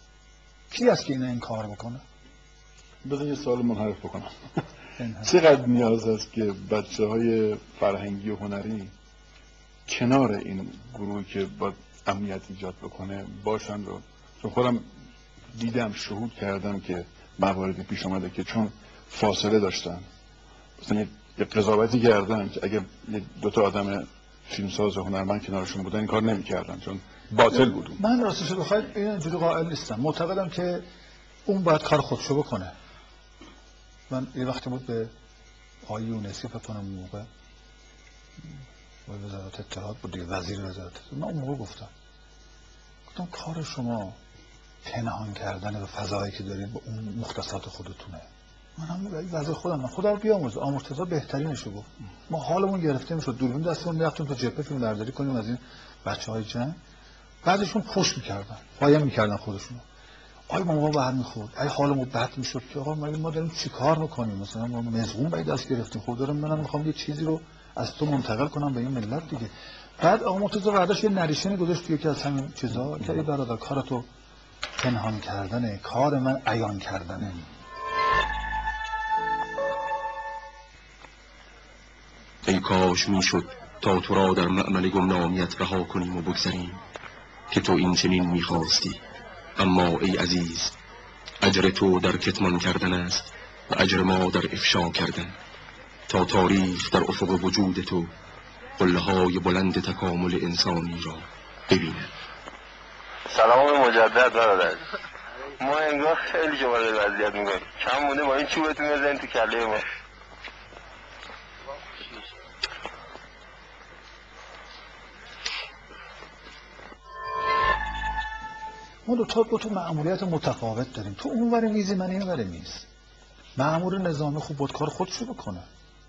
کی است که اینو انکار بکنه؟ بذار یه سوال منحرف بکنم. چقدر نیاز است که بچه‌های فرهنگی و هنری کنار این گروهی که با امنیت ایجاد بکنه باشن رو؟ چون خودم دیدم، شهود کردم که مواردی پیش آمده که چون فاصله داشتن، مثلا یه قضاوتی کردن که اگه دو تا آدم فیلمساز و هنرمند کنارشون بودن این کار نمی‌کردن چون باطل بود. من راستش بخواید اینجوری قائل نیستم، معتقدم که اون باید کار خودشو بکنه. من یه وقتی بود به آقای یونسی فکر کنم اون موقع وزارت اطلاعات بود دیگه، وزیر وزارت اطلاعات، من اون موقع گفتم کار شما پنهان کردن به فضایی که دارید با اون مختصات خودتونه. من هم وضع خودم خدا رو بیامرز، آمرتضا بهترینشو گفت. ما حالمون گرفته میشد، دوربین دستمون میرفتیم تا جبهه فیلم برداری کنیم از این بچهای جنگ، بعدشون پشت میکردن، قایم میکردن خودشونو. آی ما برمیخورد، ای حالمون بد میشد که آقا ما داریم چیکار میکنیم، مثلا ما مزغون به دست گرفتیم، خب دارم منم میخوام یه چیزی رو از تو منتقل کنم به این ملت دیگه. بعد آقا مرتضی برداشت یه نریشنی گذاشت توی یکی از همین چیزا که ای برادر کارتو پنهان کردنه، کار من عیان کردنه. ای کاش میشد تا تو را در مأمن گمنامیت رها کنیم و بگذریم که تو این چنین میخواستی. اما ای عزیز، اجر تو در کتمان کردن است و اجر ما در افشا کردن، تا تاریخ در افق وجود تو قله‌های بلند تکامل انسانی را ببیند. سلام مجدد برادر. ما انگار خیلی شما رو وضعیت میکنیم، کم مونده با این چوبتون بزنید تو کله ما. ما دو تا مأموریت متفاوت داریم. تو اون ور میزی، من این ور میز. مأمور نظامی خوب بود کار خودشو بکنه.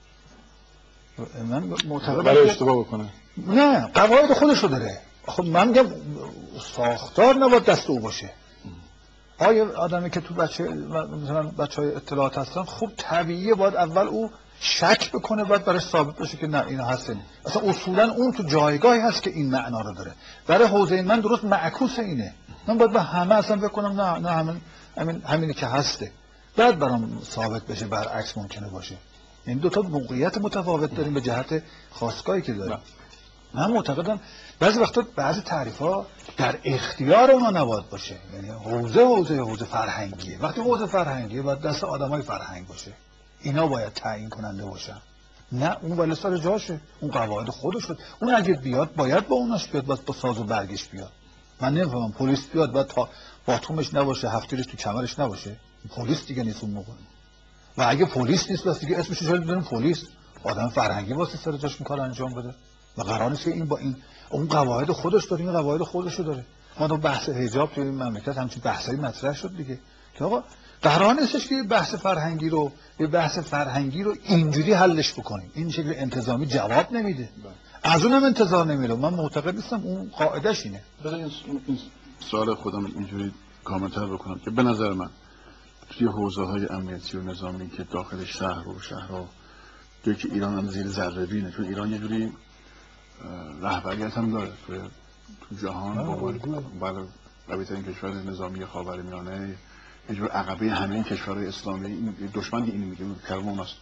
من معتقدم برای اشتباه بکنه. نه، قواعد خودشو داره. خب من میگم ساختار نباید دست او باشه. آیا آدمی که تو مثلا بچهای اطلاعات هستن، خوب طبیعیه باید اول او شک بکنه، بعد برای ثابت بشه که نه اینا هستن. اصلا اصولا اون تو جایگاهی هست که این معنا رو داره. برای حوزه من درست معکوس اینه. من باید به همه اصلا بکنم نه همینی که هسته، بعد برام ثابت بشه برعکس ممکنه باشه. این دو تا موقعیت متفاوت داریم به جهت خاستگاهی که داریم. من معتقدم بعضی وقتا بعضی تعریف‌ها در اختیار اونا نباید باشه. یعنی حوزه فرهنگیه. وقتی حوزه فرهنگیه باید دست آدمای فرهنگ باشه. اینا باید تعیین کننده باشن. نه اون ولی سر جاشه. اون قواعد خودش شد. اون اگه بیاد باید با اوناش بیاد، باید با ساز و برگش بیاد. من نمی‌فهمم پلیس بیاد بعد تا باتومش نباشه، هفتیرش تو کمرش نباشه. پلیس دیگه نیست اون موقع. و اگه پلیس نیست، بس دیگه اسمش چه بذاریم؟ پلیس. آدم فرهنگی واسه سر جاش این کارو انجام بده. و قرار نیست که این با این اون قواعد خودش داره، این قواعد خودشو داره. ما تو بحث حجاب توی این مملکت همچین بحثایی مطرح شد دیگه که آقا قرار نیستش که بحث فرهنگی رو اینجوری حلش بکنیم. این شکل انتظامی جواب نمیده. از اونم انتظار نمیره. من معتقد نیستم اون قاعدش اینه. این سوال خودم اینجوری کامل‌تر بکنم که به نظر من توی حوزه‌های امنیتی و نظامی که داخل شهر و شهرها جایی که ایران هم زیر ذره‌بینه، چون ایران یه جوری رهبریت هم داره تو جهان، با قوی‌ترین کشور نظامی خاورمیانه، یه جور عقبه همه کشورهای اسلامی. این دشمن اینو میگه، کلام اوناست.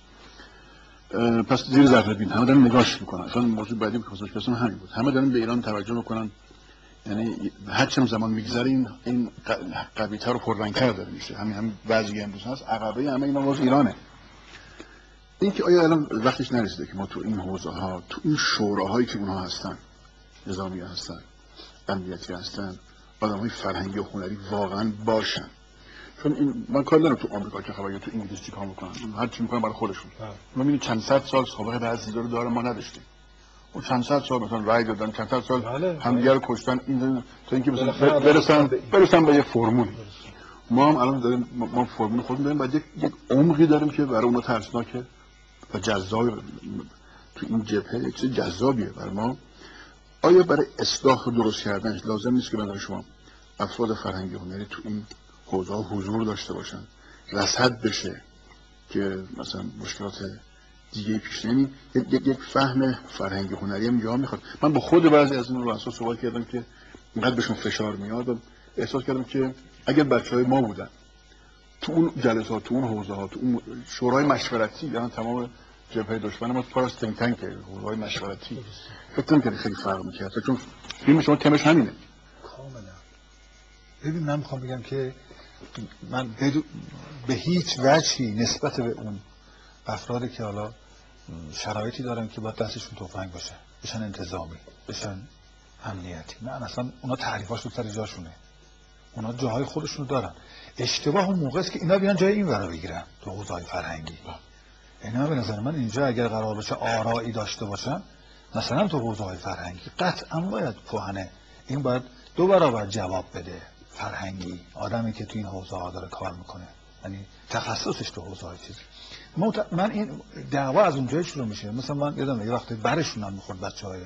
پس زیر ذره‌بین همه دارن نگاش میکنن. اصلا موضوع بعدی که خواستم بگم همین بود. همه دارن به ایران توجه میکنن. یعنی هر چند زمان میگذره این قوی‌تر و پررنگ‌تر داره میشه. همین بعضی امروز هست عقبه همه اینا واسه ایرانه. این که آیا الان وقتش نرسیده که ما تو این حوزه‌ها، تو این شوراهایی که اونها هستن، نظامی هستن، امنیتی هستن، آدمای فرهنگی و هنری واقعا باشن. چون این من کار دارم تو آمریکا که خبر یا تو انگلیس چیکار میکنن، هر چی میکنن برای خودشون. ما میبینیم چند صد سال سابقه بعضی رو داره ما نداشتیم. اون چند صد سال مثلا رای دادن، چند صد سال همدیگه رو کشتن، این تا اینکه مثلا برسن به یه فرمول. ما هم الان داریم، ما فرمول خودمون داریم، بعد یک عمقی داریم که برای اونها ترسناکه و جذاب. تو این جبهه یک چیز جذابیه برای ما. آیا برای اصلاح و درست کردنش لازم نیست که برای شما افراد فرهنگی هنری تو این حوزه حضور داشته باشن، رصد بشه که مثلا مشکلات دیگه پیش نمی یک فهم فرهنگی هنری هم جا میخواد. من با خود بعضی از این رؤسا صحبت کردم که اینقدر بهشون فشار میاد و احساس کردم که اگر بچهای ما بودن تو اون جلسات، تو اون حوزه ها، تو اون شورای مشورتی، یعنی تمام جبهه دشمن ما تو تنگ کرد، حوزه‌های مشورتی، فکر کنم که خیلی فرق می‌کرد. چون فیلم شما تمش همینه. کاملا. ببین من میخوام بگم که من به هیچ وجهی نسبت به اون افرادی که حالا شرایطی دارن که باید دستشون تفنگ باشه، بشن انتظامی، بشن امنیتی، من اصلا اونا تعریفاشون سر جاشونه، اونا جاهای خودشونو دارن. اشتباه اون موقع است که اینا بیان جای این ورا بگیرن تو حوزه‌های فرهنگی. اینا به نظر من اینجا اگر قرار باشه آرایی داشته باشن، مثلا تو حوزه‌های فرهنگی قطعا باید کهنه این باید 2 برابر جواب بده. فرهنگی آدمی که تو این حوزه‌ها داره کار میکنه، یعنی تخصصش تو حوزه‌های چیزی. من این دعوا از اونجا شروع میشه. مثلا من یادمه یه وقتی برشون هم میخورد بچهای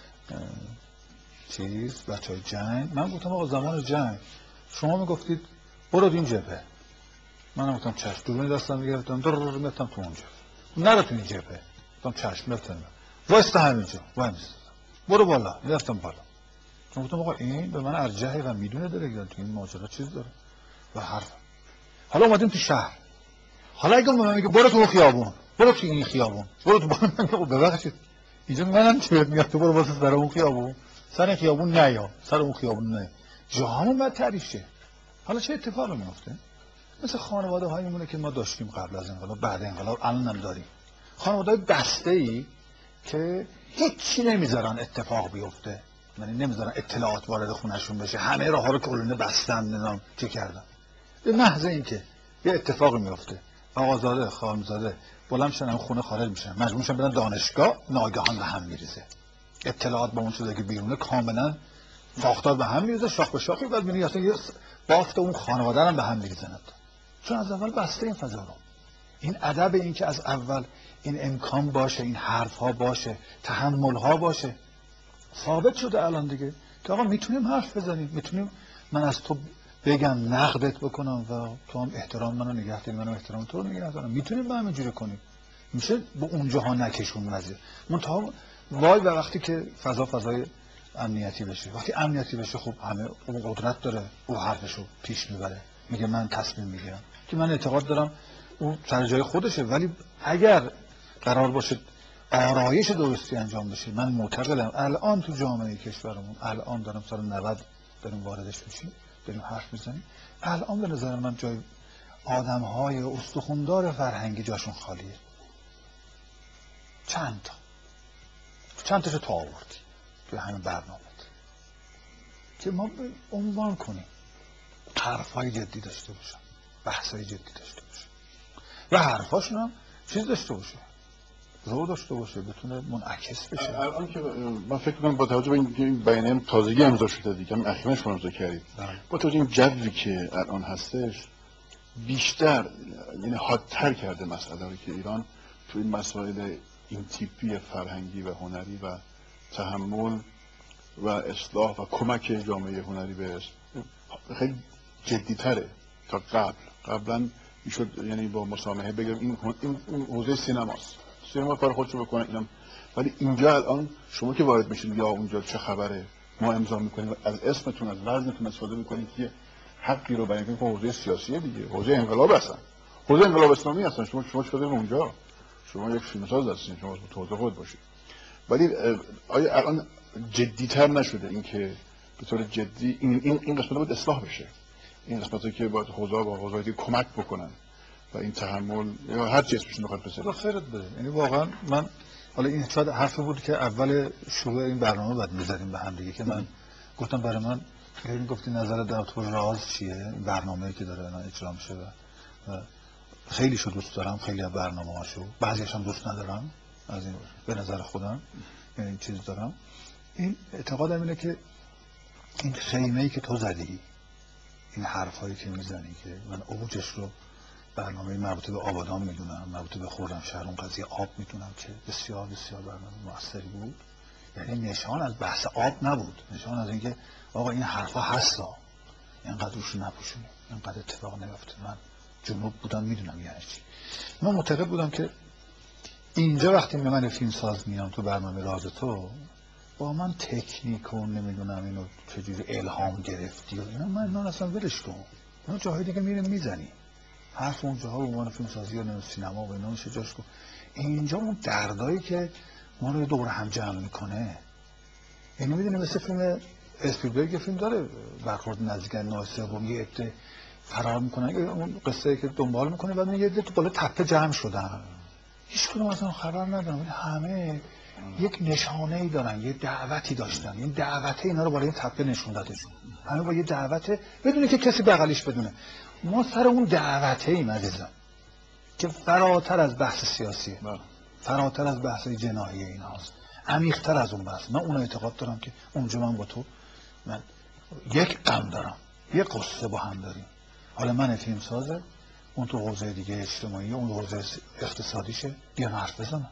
جنگ. من گفتم آقا زمان جنگ شما میگفتید برو این جبهه، منم گفتم چشم، دوربین دستم میگرفتم میرفتم تو اونجا، نرو تو این جبهه، گفتم چشم میرفتم، واسه همینجا وای میستم، برو بالا، میرفتم بالا. چون گفتم آقا این به من ارجحه و میدونه داره که تو این ماجرا چیز داره و حرف. حالا اومدیم تو شهر، حالا اگه من میگه برو تو خیابون، برو تو این خیابون، برو تو بالا، من ببخشید اینجا منم چه میگم تو برو واسه سر اون خیابون، سر خیابون نیا، سر اون خیابون نه، جهانمون باید تعریف شه. حالا چه اتفاقی میفته؟ مثل خانواده هایمونه که ما داشتیم قبل از انقلاب، بعد انقلاب الان هم داریم. خانواده بسته‌ای که هیچی نمیذارن اتفاق بیفته، یعنی نمیذارن اطلاعات وارد خونه‌شون بشه، همه راه‌ها رو کلونه بستن، نظام چه کردن. به محض اینکه یه اتفاقی میفته، آقازاده، خانمزاده بلند میشن از خونه خارج میشن، مجبور میشن برن دانشگاه، ناگهان به هم میریزه. اطلاعات با اون چیزی که بیرونه کاملا ساختار به هم میریزه، شاخ به شاخی، بعد میبینی اصلا یه بافت اون خانواده هم به هم میریزن. چون از اول بسته این فضا رو. این ادب این که از اول این امکان باشه، این حرف ها باشه، تحمل ها باشه، ثابت شده الان دیگه که آقا میتونیم حرف بزنیم، میتونیم من از تو بگم، نقدت بکنم و تو هم احترام منو نگه داری، منم احترام تو رو نگه دارم، میتونیم با هم اینجوری کنیم. میشه به اونجاها نکشون وضعیت. منتها وای و وقتی که فضای امنیتی بشه، وقتی امنیتی بشه خب همه اون قدرت داره، او حرفشو پیش میبره، میگه من تصمیم میگیرم، که من اعتقاد دارم اون سر جای خودشه. ولی اگر قرار باشه آرایش درستی انجام بشه، من معتقدم الان تو جامعه کشورمون، الان دارم سال 90 داریم واردش میشیم، داریم حرف میزنیم، الان به نظر من جای آدم‌های استخوندار فرهنگی جاشون خالیه. چند تاشو تو آوردی توی همین برنامه که ما عنوان کنیم، حرفای جدی داشته باشن، بحثای جدی داشته باشن و حرفاشون هم چیز داشته باشه، رو داشته باشه، بتونه منعکس بشه. الان که من فکر کنم با توجه به این بیانیه تازگی امضا شده دیگه، هم اخیراً شما امضا کردید، با توجه این جوی که الان هستش بیشتر یعنی حادتر کرده مسئله رو که ایران تو این مسائل این تیپی فرهنگی و هنری و تحمل و اصلاح و کمک جامعه هنری به خیلی جدی‌تره تا قبلا میشد یعنی با مسامحه بگم این حوزه سینماست، سینما کار خودشو بکنه اینم، ولی اینجا الان شما که وارد میشین یا اونجا چه خبره، ما امضا میکنیم از اسمتون از وزنتون استفاده میکنید که حقی رو بیان کنید که حوزه سیاسیه دیگه، حوزه انقلاب هستن، حوزه انقلاب اسلامی هستن، شما شده اونجا، شما یک فیلمساز هستین، شما توضیح خود باشید. ولی آیا الان جدی‌تر نشده این که به طور جدی این قسمت باید اصلاح بشه، این قسمتی که باید حوزه‌های کمک بکنن و این تحمل یا هر چیزی اسمش بخواد بسازه خیرت بده. یعنی واقعا من حالا این شاید حرفی بود که اول شروع این برنامه بعد می‌ذاریم به هم دیگه، که من گفتم برای من این گفتی نظر در تو راز چیه، برنامه‌ای که داره الان اجرا میشه و خیلی شو دوست دارم، خیلی از برنامه‌هاشو، بعضی‌هاش هم دوست ندارم، از این به نظر خودم این چیز دارم. این اعتقادم اینه که این خیمه‌ای که تو زدی، این حرفایی که میزنی که من اوجش رو برنامه مربوط به آبادان میدونم، مربوط به خرمشهر اون قضیه آب میدونم که بسیار بسیار برنامه موثری بود. یعنی نشان از بحث آب نبود، نشان از اینکه آقا این حرفا هستا، اینقدر روش نپوشونیم، اینقدر اتفاق نیفته. من جنوب بودم میدونم یعنی چی. من معتقد بودم که اینجا وقتی من فیلم ساز میام تو برنامه راز تو، با من تکنیک و نمیدونم اینو چجوری الهام گرفتی و اینا، من اصلا ولش کن، اینا جاهای دیگه میریم میزنی حرف اونجاها به عنوان فیلم سازی یا سینما و اینا میشه جاش کن. اینجا اون دردایی که ما رو دور هم جمع میکنه، یعنی میدونی مثل فیلم اسپیلبرگ، فیلم داره برخورد نزدیک نوع سوم، یه عده فرار میکنن، اون قصه که دنبال میکنه و یه عده تو بالا تپه جمع شدن، هیچ کدوم از اون خبر ندارن، ولی همه یک نشانه‌ای دارن، یه دعوتی داشتن، این دعوته اینا رو بالای این تپه نشون دادشون، همه با یه دعوته بدونه که کسی بغلیش بدونه. ما سر اون دعوته ایم عزیزم که فراتر از بحث سیاسیه، فراتر از بحث جناحی این هاست، عمیق‌تر از اون بحث. من اون اعتقاد دارم که اونجا من با تو من یک غم دارم، یک قصه با هم داریم. حالا من فیلم سازه، اون تو حوزه دیگه اجتماعی، اون حوزه اقتصادیشه، بیان حرف بزنم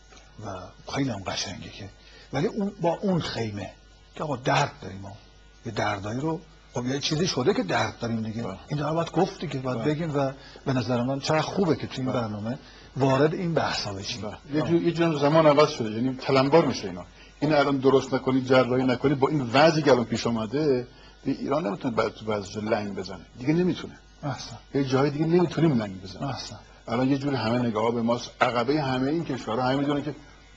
و خیلی هم قشنگه که، ولی اون با اون خیمه که آقا درد داریم، ما یه دردایی رو خب یه چیزی شده که درد داریم دیگه، این داره باید گفت دیگه، باید بگیم و به نظر من چقدر خوبه که تو این برنامه وارد این بحثا بشیم. یه جور زمان عوض شده، یعنی تلمبار میشه این الان درست نکنی، جراحی نکنی، با این وضعی که الان پیش اومده ایران نمیتونه بعد تو بعضی لنگ بزنه دیگه، نمیتونه اصلا، یه جای دیگه نمیتونیم لنگ بزنیم اصلا. الان یه جوری همه نگاه‌ها به ماست، عقبه همه این کشورها همه میدونن که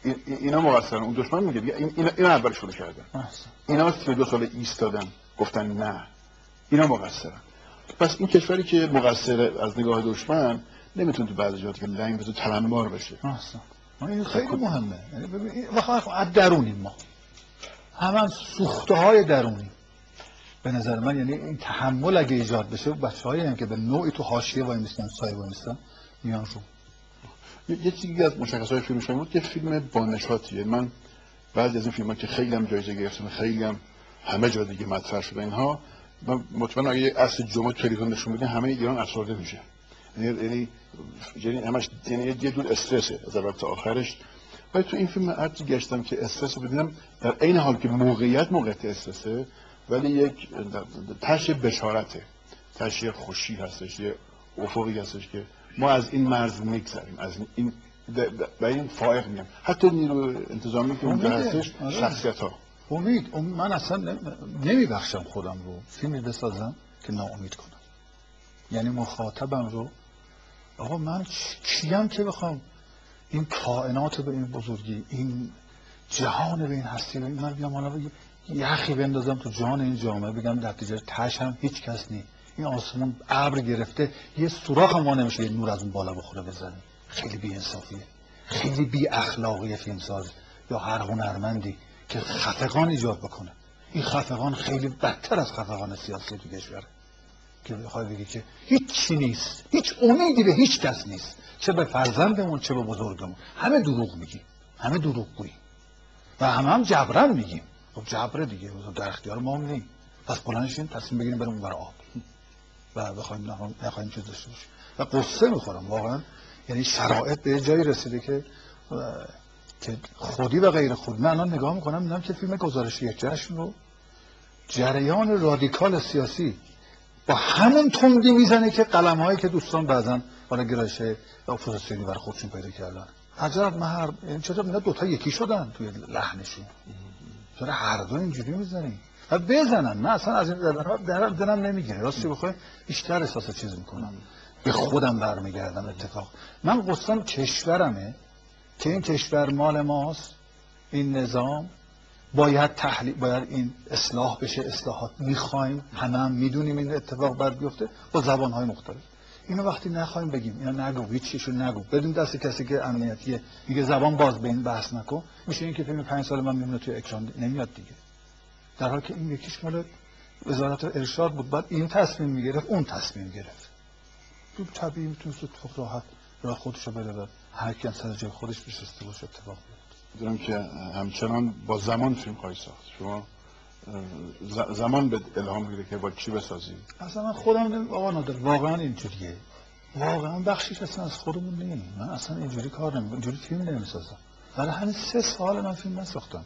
اینا مقصرن. اون دشمن میگه اینا اول شروع کردن، اینا 32 سال ایستادن گفتن نه، اینا مقصرن. پس این کشوری که مقصر از نگاه دشمن نمیتونه تو بعضی جاها که لنگ بزنه تلمبار بشه. این خیلی مهمه. یعنی ببین از درونیم ما همه سوخته های درونی به نظر من. یعنی این تحمل اگه ایجاد بشه بچه‌هایی هم که به نوعی تو حاشیه وای میستن سایه وای میستن میان رو. یه چیزی از مشخصات فیلم شما بود که فیلم بانشاتیه. من بعضی از این فیلم‌ها که خیلی هم جایزه گرفتن، خیلی هم همه جا دیگه مطرح شده اینها، من مطمئنم اگه یه عصر جمعه تلویزیون نشون بدین همه ایران افسرده میشه. یعنی همش یعنی یه دور استرسه از اول تا آخرش. ولی تو این فیلم هرچی گشتم که استرس رو ببینم، در عین حال که موقعیت استرسه، ولی یک تش بشارته، تش خوشی هستش، یه افقی هستش که ما از این مرز میگذریم، از این به این فائق میگم. حتی نیرو انتظامی که اونجا هستش، شخصیت‌ها امید. من اصلا نمیبخشم خودم رو فیلمی بسازم که ناامید کنم. یعنی مخاطبم رو آقا من کیم که بخوام این کائنات به این بزرگی، این جهان به این هستی به این، من بیام حالا یخی بندازم تو جان این جامعه، بگم در نتیجه تهش هم هیچ کس نی، این آسمون ابر گرفته یه سوراخ هم نمیشه یه نور از اون بالا بخوره بزنه. خیلی بی انصافیه، خیلی بی اخلاقی فیلمساز یا هر هنرمندی که خفقان ایجاد بکنه. این خفقان خیلی بدتر از خفقان سیاسی تو کشوره که بخوای بگی که هیچ چی نیست، هیچ امیدی به هیچ کس نیست، چه به فرزندمون چه به بزرگمون. همه دروغ میگیم، همه دروغ گوییم و هم جبران میگیم. خب جبره دیگه، در اختیار ما هم نیست. پس بلندشیم تصمیم بگیریم بریم اونور آب و بخوایم چیز داشته باشیم. و قصه میخورم واقعا. یعنی شرایط به جایی رسیده که خودی و غیر خود. من الان نگاه میکنم میدونم که فیلم گزارش یک جشن رو جریان رادیکال سیاسی با همون تندی میزنه که قلم‌هایی که دوستان بعضن حالا گرایش اپوزیسیونی برای خودشون پیدا کردن. عجب مهر این چرا اینا دوتا یکی شدن توی لحنشون؟ چرا هر دو اینجوری میزنی؟ و بزنن. من اصلا از این دلم نمیگیره. راستی بخوای بیشتر احساس چیز میکنم. به خودم برمیگردم. اتفاق من قصدم کشورمه که این کشور مال ماست، این نظام باید باید این اصلاح بشه، اصلاحات میخوایم، همه هم میدونیم این اتفاق باید بیفته با زبانهای مختلف. اینو وقتی نخوایم بگیم، اینا نگو، هیچ چیزو نگو، بدون دست کسی که امنیتیه میگه زبان باز به این بحث نکن، میشه این که فیلم 5 سال من میمونه توی اکران نمیاد دیگه. در حالی که این یکیش مال وزارت ارشاد بود، بعد این تصمیم میگرفت، اون تصمیم گرفت. تو طبیعی میتونه تو راحت راه خودشو بره و هر کی سر جای خودش بشسته باشه اتفاق بیفته. می‌دونم که همچنان با زمان فیلم خواهی ساخت. شما زمان به الهام میگیره که با چی بسازی؟ اصلا من خودم آقا نادر واقعا اینجوریه. واقعا بخشش اصلا از خودمون نیست. من اصلا اینجوری کار نمی‌کنم، اینجوری فیلم نمی‌سازم. برای همین 3 سال من فیلم نساختم.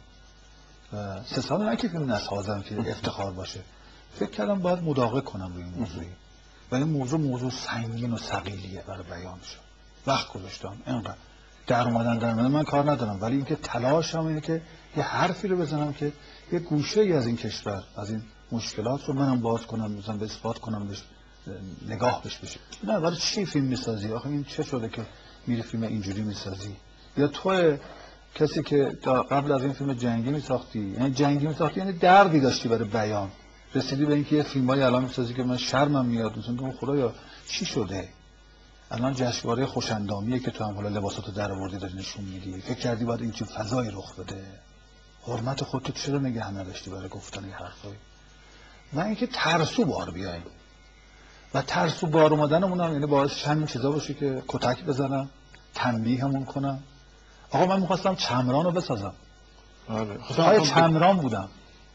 3 سال نه که فیلم نسازم که افتخار باشه. فکر کردم باید مداقه کنم روی این موضوعی. ولی موضوع سنگین و ثقیلیه برای بیانش. وقت گذاشتم اینقدر. در اومدن من کار ندارم، ولی اینکه تلاشم اینه که یه حرفی رو بزنم که یه گوشه‌ای از این کشور، از این مشکلات رو منم باز کنم، مثلا به اثبات کنم، بهش نگاه بشه. نه ولی چی فیلم میسازی؟ آخه این چه شده که میری فیلم اینجوری میسازی؟ یا تو کسی که قبل از این فیلم جنگی میساختی، یعنی دردی داشتی برای بیان، رسیدی به اینکه یه فیلمای الان میسازی که من شرمم میاد، مثلا خدایا چی شده؟ الان جشنواره خوشندامیه که تو هم حالا لباساتو در آوردی داری نشون میدی، فکر کردی باید این چه فضایی رخ بده؟ حرمت خودتو چرا نگه نداشتی برای گفتن این حرفایی؟ و اینکه ترسو بار بیایم و ترسو بار اومدنمون هم یعنی باعث همین چیزا باشه که کتک بزنم، تنبیهمون کنم. آقا من می‌خواستم چمران رو بسازم. آره چمران بودم.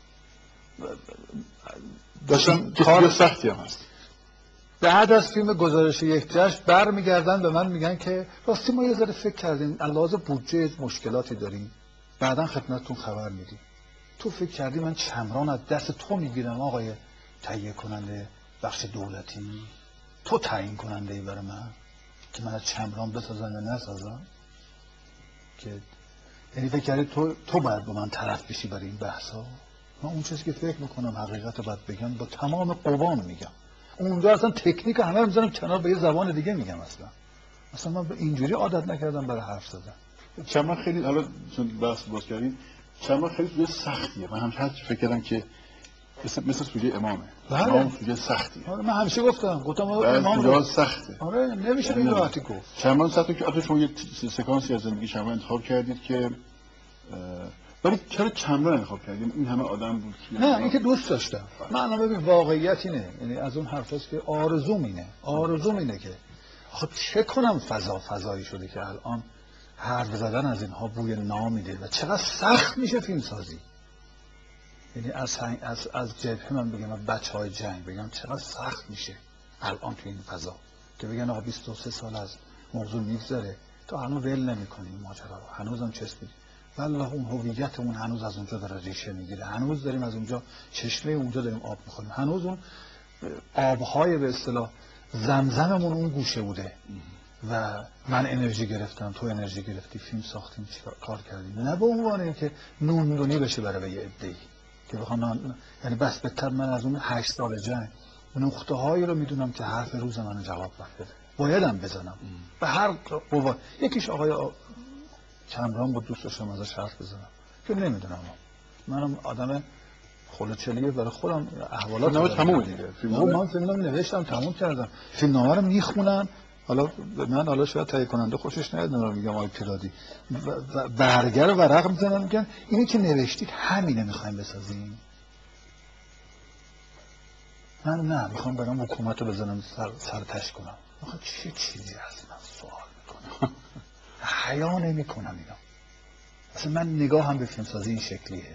داشتم کار سختی هم هست. بعد از فیلم گزارش یک جشن برمیگردن به من میگن که راستی ما یه ذره فکر کردیم علاوه بودجه مشکلاتی داریم، بعداً خدمتتون خبر میدیم. تو فکر کردی من چمران از دست تو میگیرم آقای تهیه کننده بخش دولتی؟ تو تعیین کننده ای برای من که من از چمران بسازم یا نسازم؟ که یعنی فکر کردی تو باید با من طرف بشی برای این بحثا؟ من اون چیزی که فکر میکنم حقیقت رو باید بگم، با تمام قوام میگم. اونجا اصلا تکنیک همه رو میذارم کنار، به یه زبان دیگه میگم. اصلا من به اینجوری عادت نکردم برای حرف زدن. چمن خیلی، حالا چون بحث باز کردیم، چمن خیلی سوژه سختیه. من همیشه فکر کردم که مثل سوژه امامه. امام سوژه سختیه. آره من همیشه گفتم امام سوژه سخته. آره نمیشه به این راحتی گفت. چمن سخته که البته شما یه سکانسی از زندگی چمن انتخاب کردید که ولی چرا چمن انتخاب کردیم؟ این همه آدم بود. نه این که دوست داشتم. من ببین واقعیت اینه، یعنی از اون حرفاست که آرزوم اینه که آخه چه کنم فضایی شده که الان حرف زدن از اینها بوی نام میده و چقدر سخت میشه فیلم سازی. یعنی از جبهه من بگم، از بچهای جنگ بگم چقدر سخت میشه الان تو این فضا که بگن آقا 23 سال از موضوع میگذره تو هنوز ول نمی‌کنی ماجرا، هنوزم چسبیدی. والله اون هویتمون هنوز از اونجا داره ریشه میگیره، هنوز داریم از اونجا چشمه اونجا داریم آب میخوریم، هنوز اون آبهای به اصطلاح زمزممون اون گوشه بوده و من انرژی گرفتم، تو انرژی گرفتی، فیلم ساختیم، کار کردیم، نه به عنوان اینکه نوندونی بشه برای یه عده‌ای که بخوام یعنی بس بهتر من از اون 8 سال جنگ نقطه هایی رو میدونم که حرف روز من جواب بده بایدم بزنم به هر قوا. یکیش آقای کمران بود، دوست داشتم ازش حرف بزنم که نمیدونم، منم آدم خلوچلیه برای خودم احوالات فیلمنامه تموم دیگه. من فیلمنامه نوشتم تموم کردم، فیلمنامه رو میخونن. حالا من حالا شاید تهیه کننده خوشش نیاد من میگم آقای پیرادی برگر ورق میزنن میگن اینی که نوشتید همینه میخوایم بسازیم. من نه میخوام برام حکومت رو بزنم سر تش کنم. آخه چه چیزی از من سوال میکنم حیا نمیکنم اینا. اصلا من نگاه هم به فیلمسازی این شکلیه.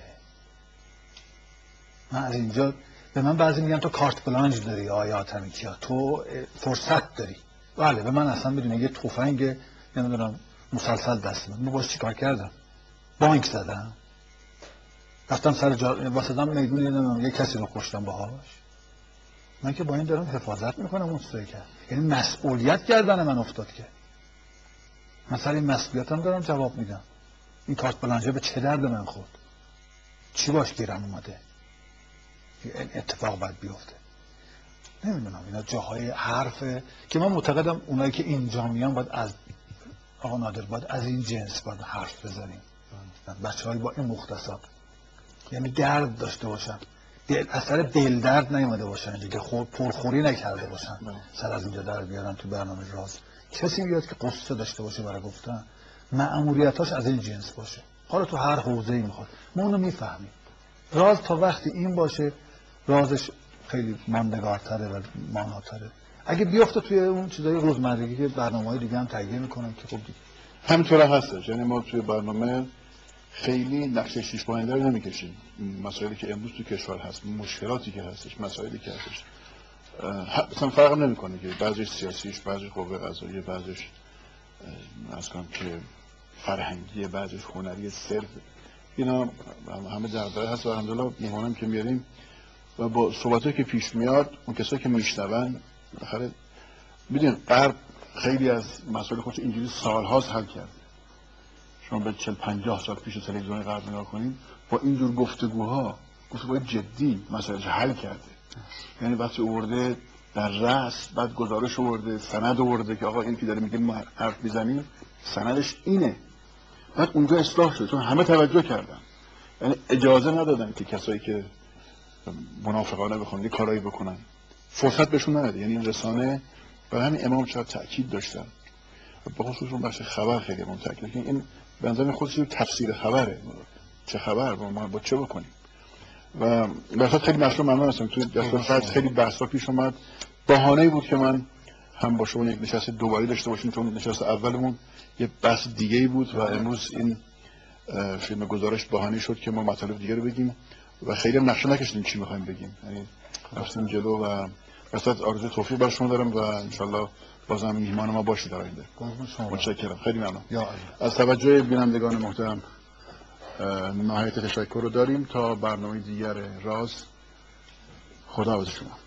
من از اینجا به من بعضی میگن تو کارت بلانج داری آیا حاتمیکیا، تو فرصت داری. بله به من اصلا بدونه یه تفنگ نمیدونم مسلسل دست من باش چیکار کردم؟ بانک زدم، رفتم سر واسدم میدونی نمیدونم یه کسی رو کشتم باهاش. من که با این دارم حفاظت میکنم اون چیزی که یعنی مسئولیت گردن من افتاد که من سر این مسئولیتم دارم جواب میدم. این کارت بلانجه به چه درد من خورد؟ چی باش گیرم اومده؟ این اتفاق باید بیفته. نمیدونم اینا جاهای حرفه که من معتقدم اونایی که اینجا میان باید از آقا نادر باید از این جنس باید حرف بزنیم. بچه‌های با این مختصات یعنی درد داشته باشن، اثر دل درد نیومده باشن که پرخوری نکرده باشن سر از اینجا در بیارن تو برنامه راز. کسی بیاد که قصه داشته باشه برای گفتن، مأموریتاش از این جنس باشه، حالا تو هر حوزه‌ای میخواد ما اونو میفهمیم. راز تا وقتی این باشه رازش خیلی ماندگارتره و ماناتره. اگه بیافته توی اون چیزای روزمرگی که برنامه‌های دیگه هم تهیه میکنن که خب دیگه همینطور هستش. یعنی ما توی برنامه خیلی نقشه 6 پوینته رو نمی‌کشیم. مسائلی که امروز تو کشور هست، مشکلاتی که هستش، مسائلی که هستش اصلا فرق نمی‌کنه که بعضیش سیاسیش، بعضیش قوه قضاییه، بعضیش اصلا که فرهنگی، بعضیش هنری صرف. اینا همه دغدغه هست و الحمدلله مهمانم که میاریم و با صحبتایی که پیش میاد اون کسایی که میشنون بالاخره میدونین غرب خیلی از مسائل خودش اینجوری سال‌هاست حل کرده. شما به 40-50 سال پیش تلویزیون غرب نگاه کنید با اینجور گفتگوهای جدی مسائلش حل کرده. یعنی وقتی آورده در رأس، بعد گزارش آورده، سند آورده که آقا این که داره میگه ما حرف میزنیم سندش اینه، بعد اونجا اصلاح شد چون همه توجه کردن. یعنی اجازه ندادن که کسایی که منافقانه بخوان یه کارایی بکنن، فرصت بهشون نداده. یعنی این رسانه برای همین امام چقدر تأکید داشتن به خصوص اون بخش خبر خیلی امام تأکید داشتن. این به نظر خودش تفسیر خبره، چه خبر ما با چه بکنیم. و مثلا خیلی مشروع ممنون هستم توی دستور فرض خیلی بحثا پیش اومد، بهانه‌ای بود که من هم با شما یک نشست دوباره داشته باشیم چون نشست اولمون یه بحث دیگه‌ای بود و امروز این فیلم گزارش بهانه‌ای شد که ما مطالب دیگه رو بگیم و خیلی هم نقشه نکشیدیم چی می‌خوایم بگیم. یعنی رفتیم جلو و وسط آرزوی توفیق برای شما دارم و انشالله بازم میهمان ما باشید در آینده. متشکرم، خیلی ممنون. از توجه بینندگان محترم نهایت تشکر رو داریم تا برنامه دیگر راز. خداحافظ شما.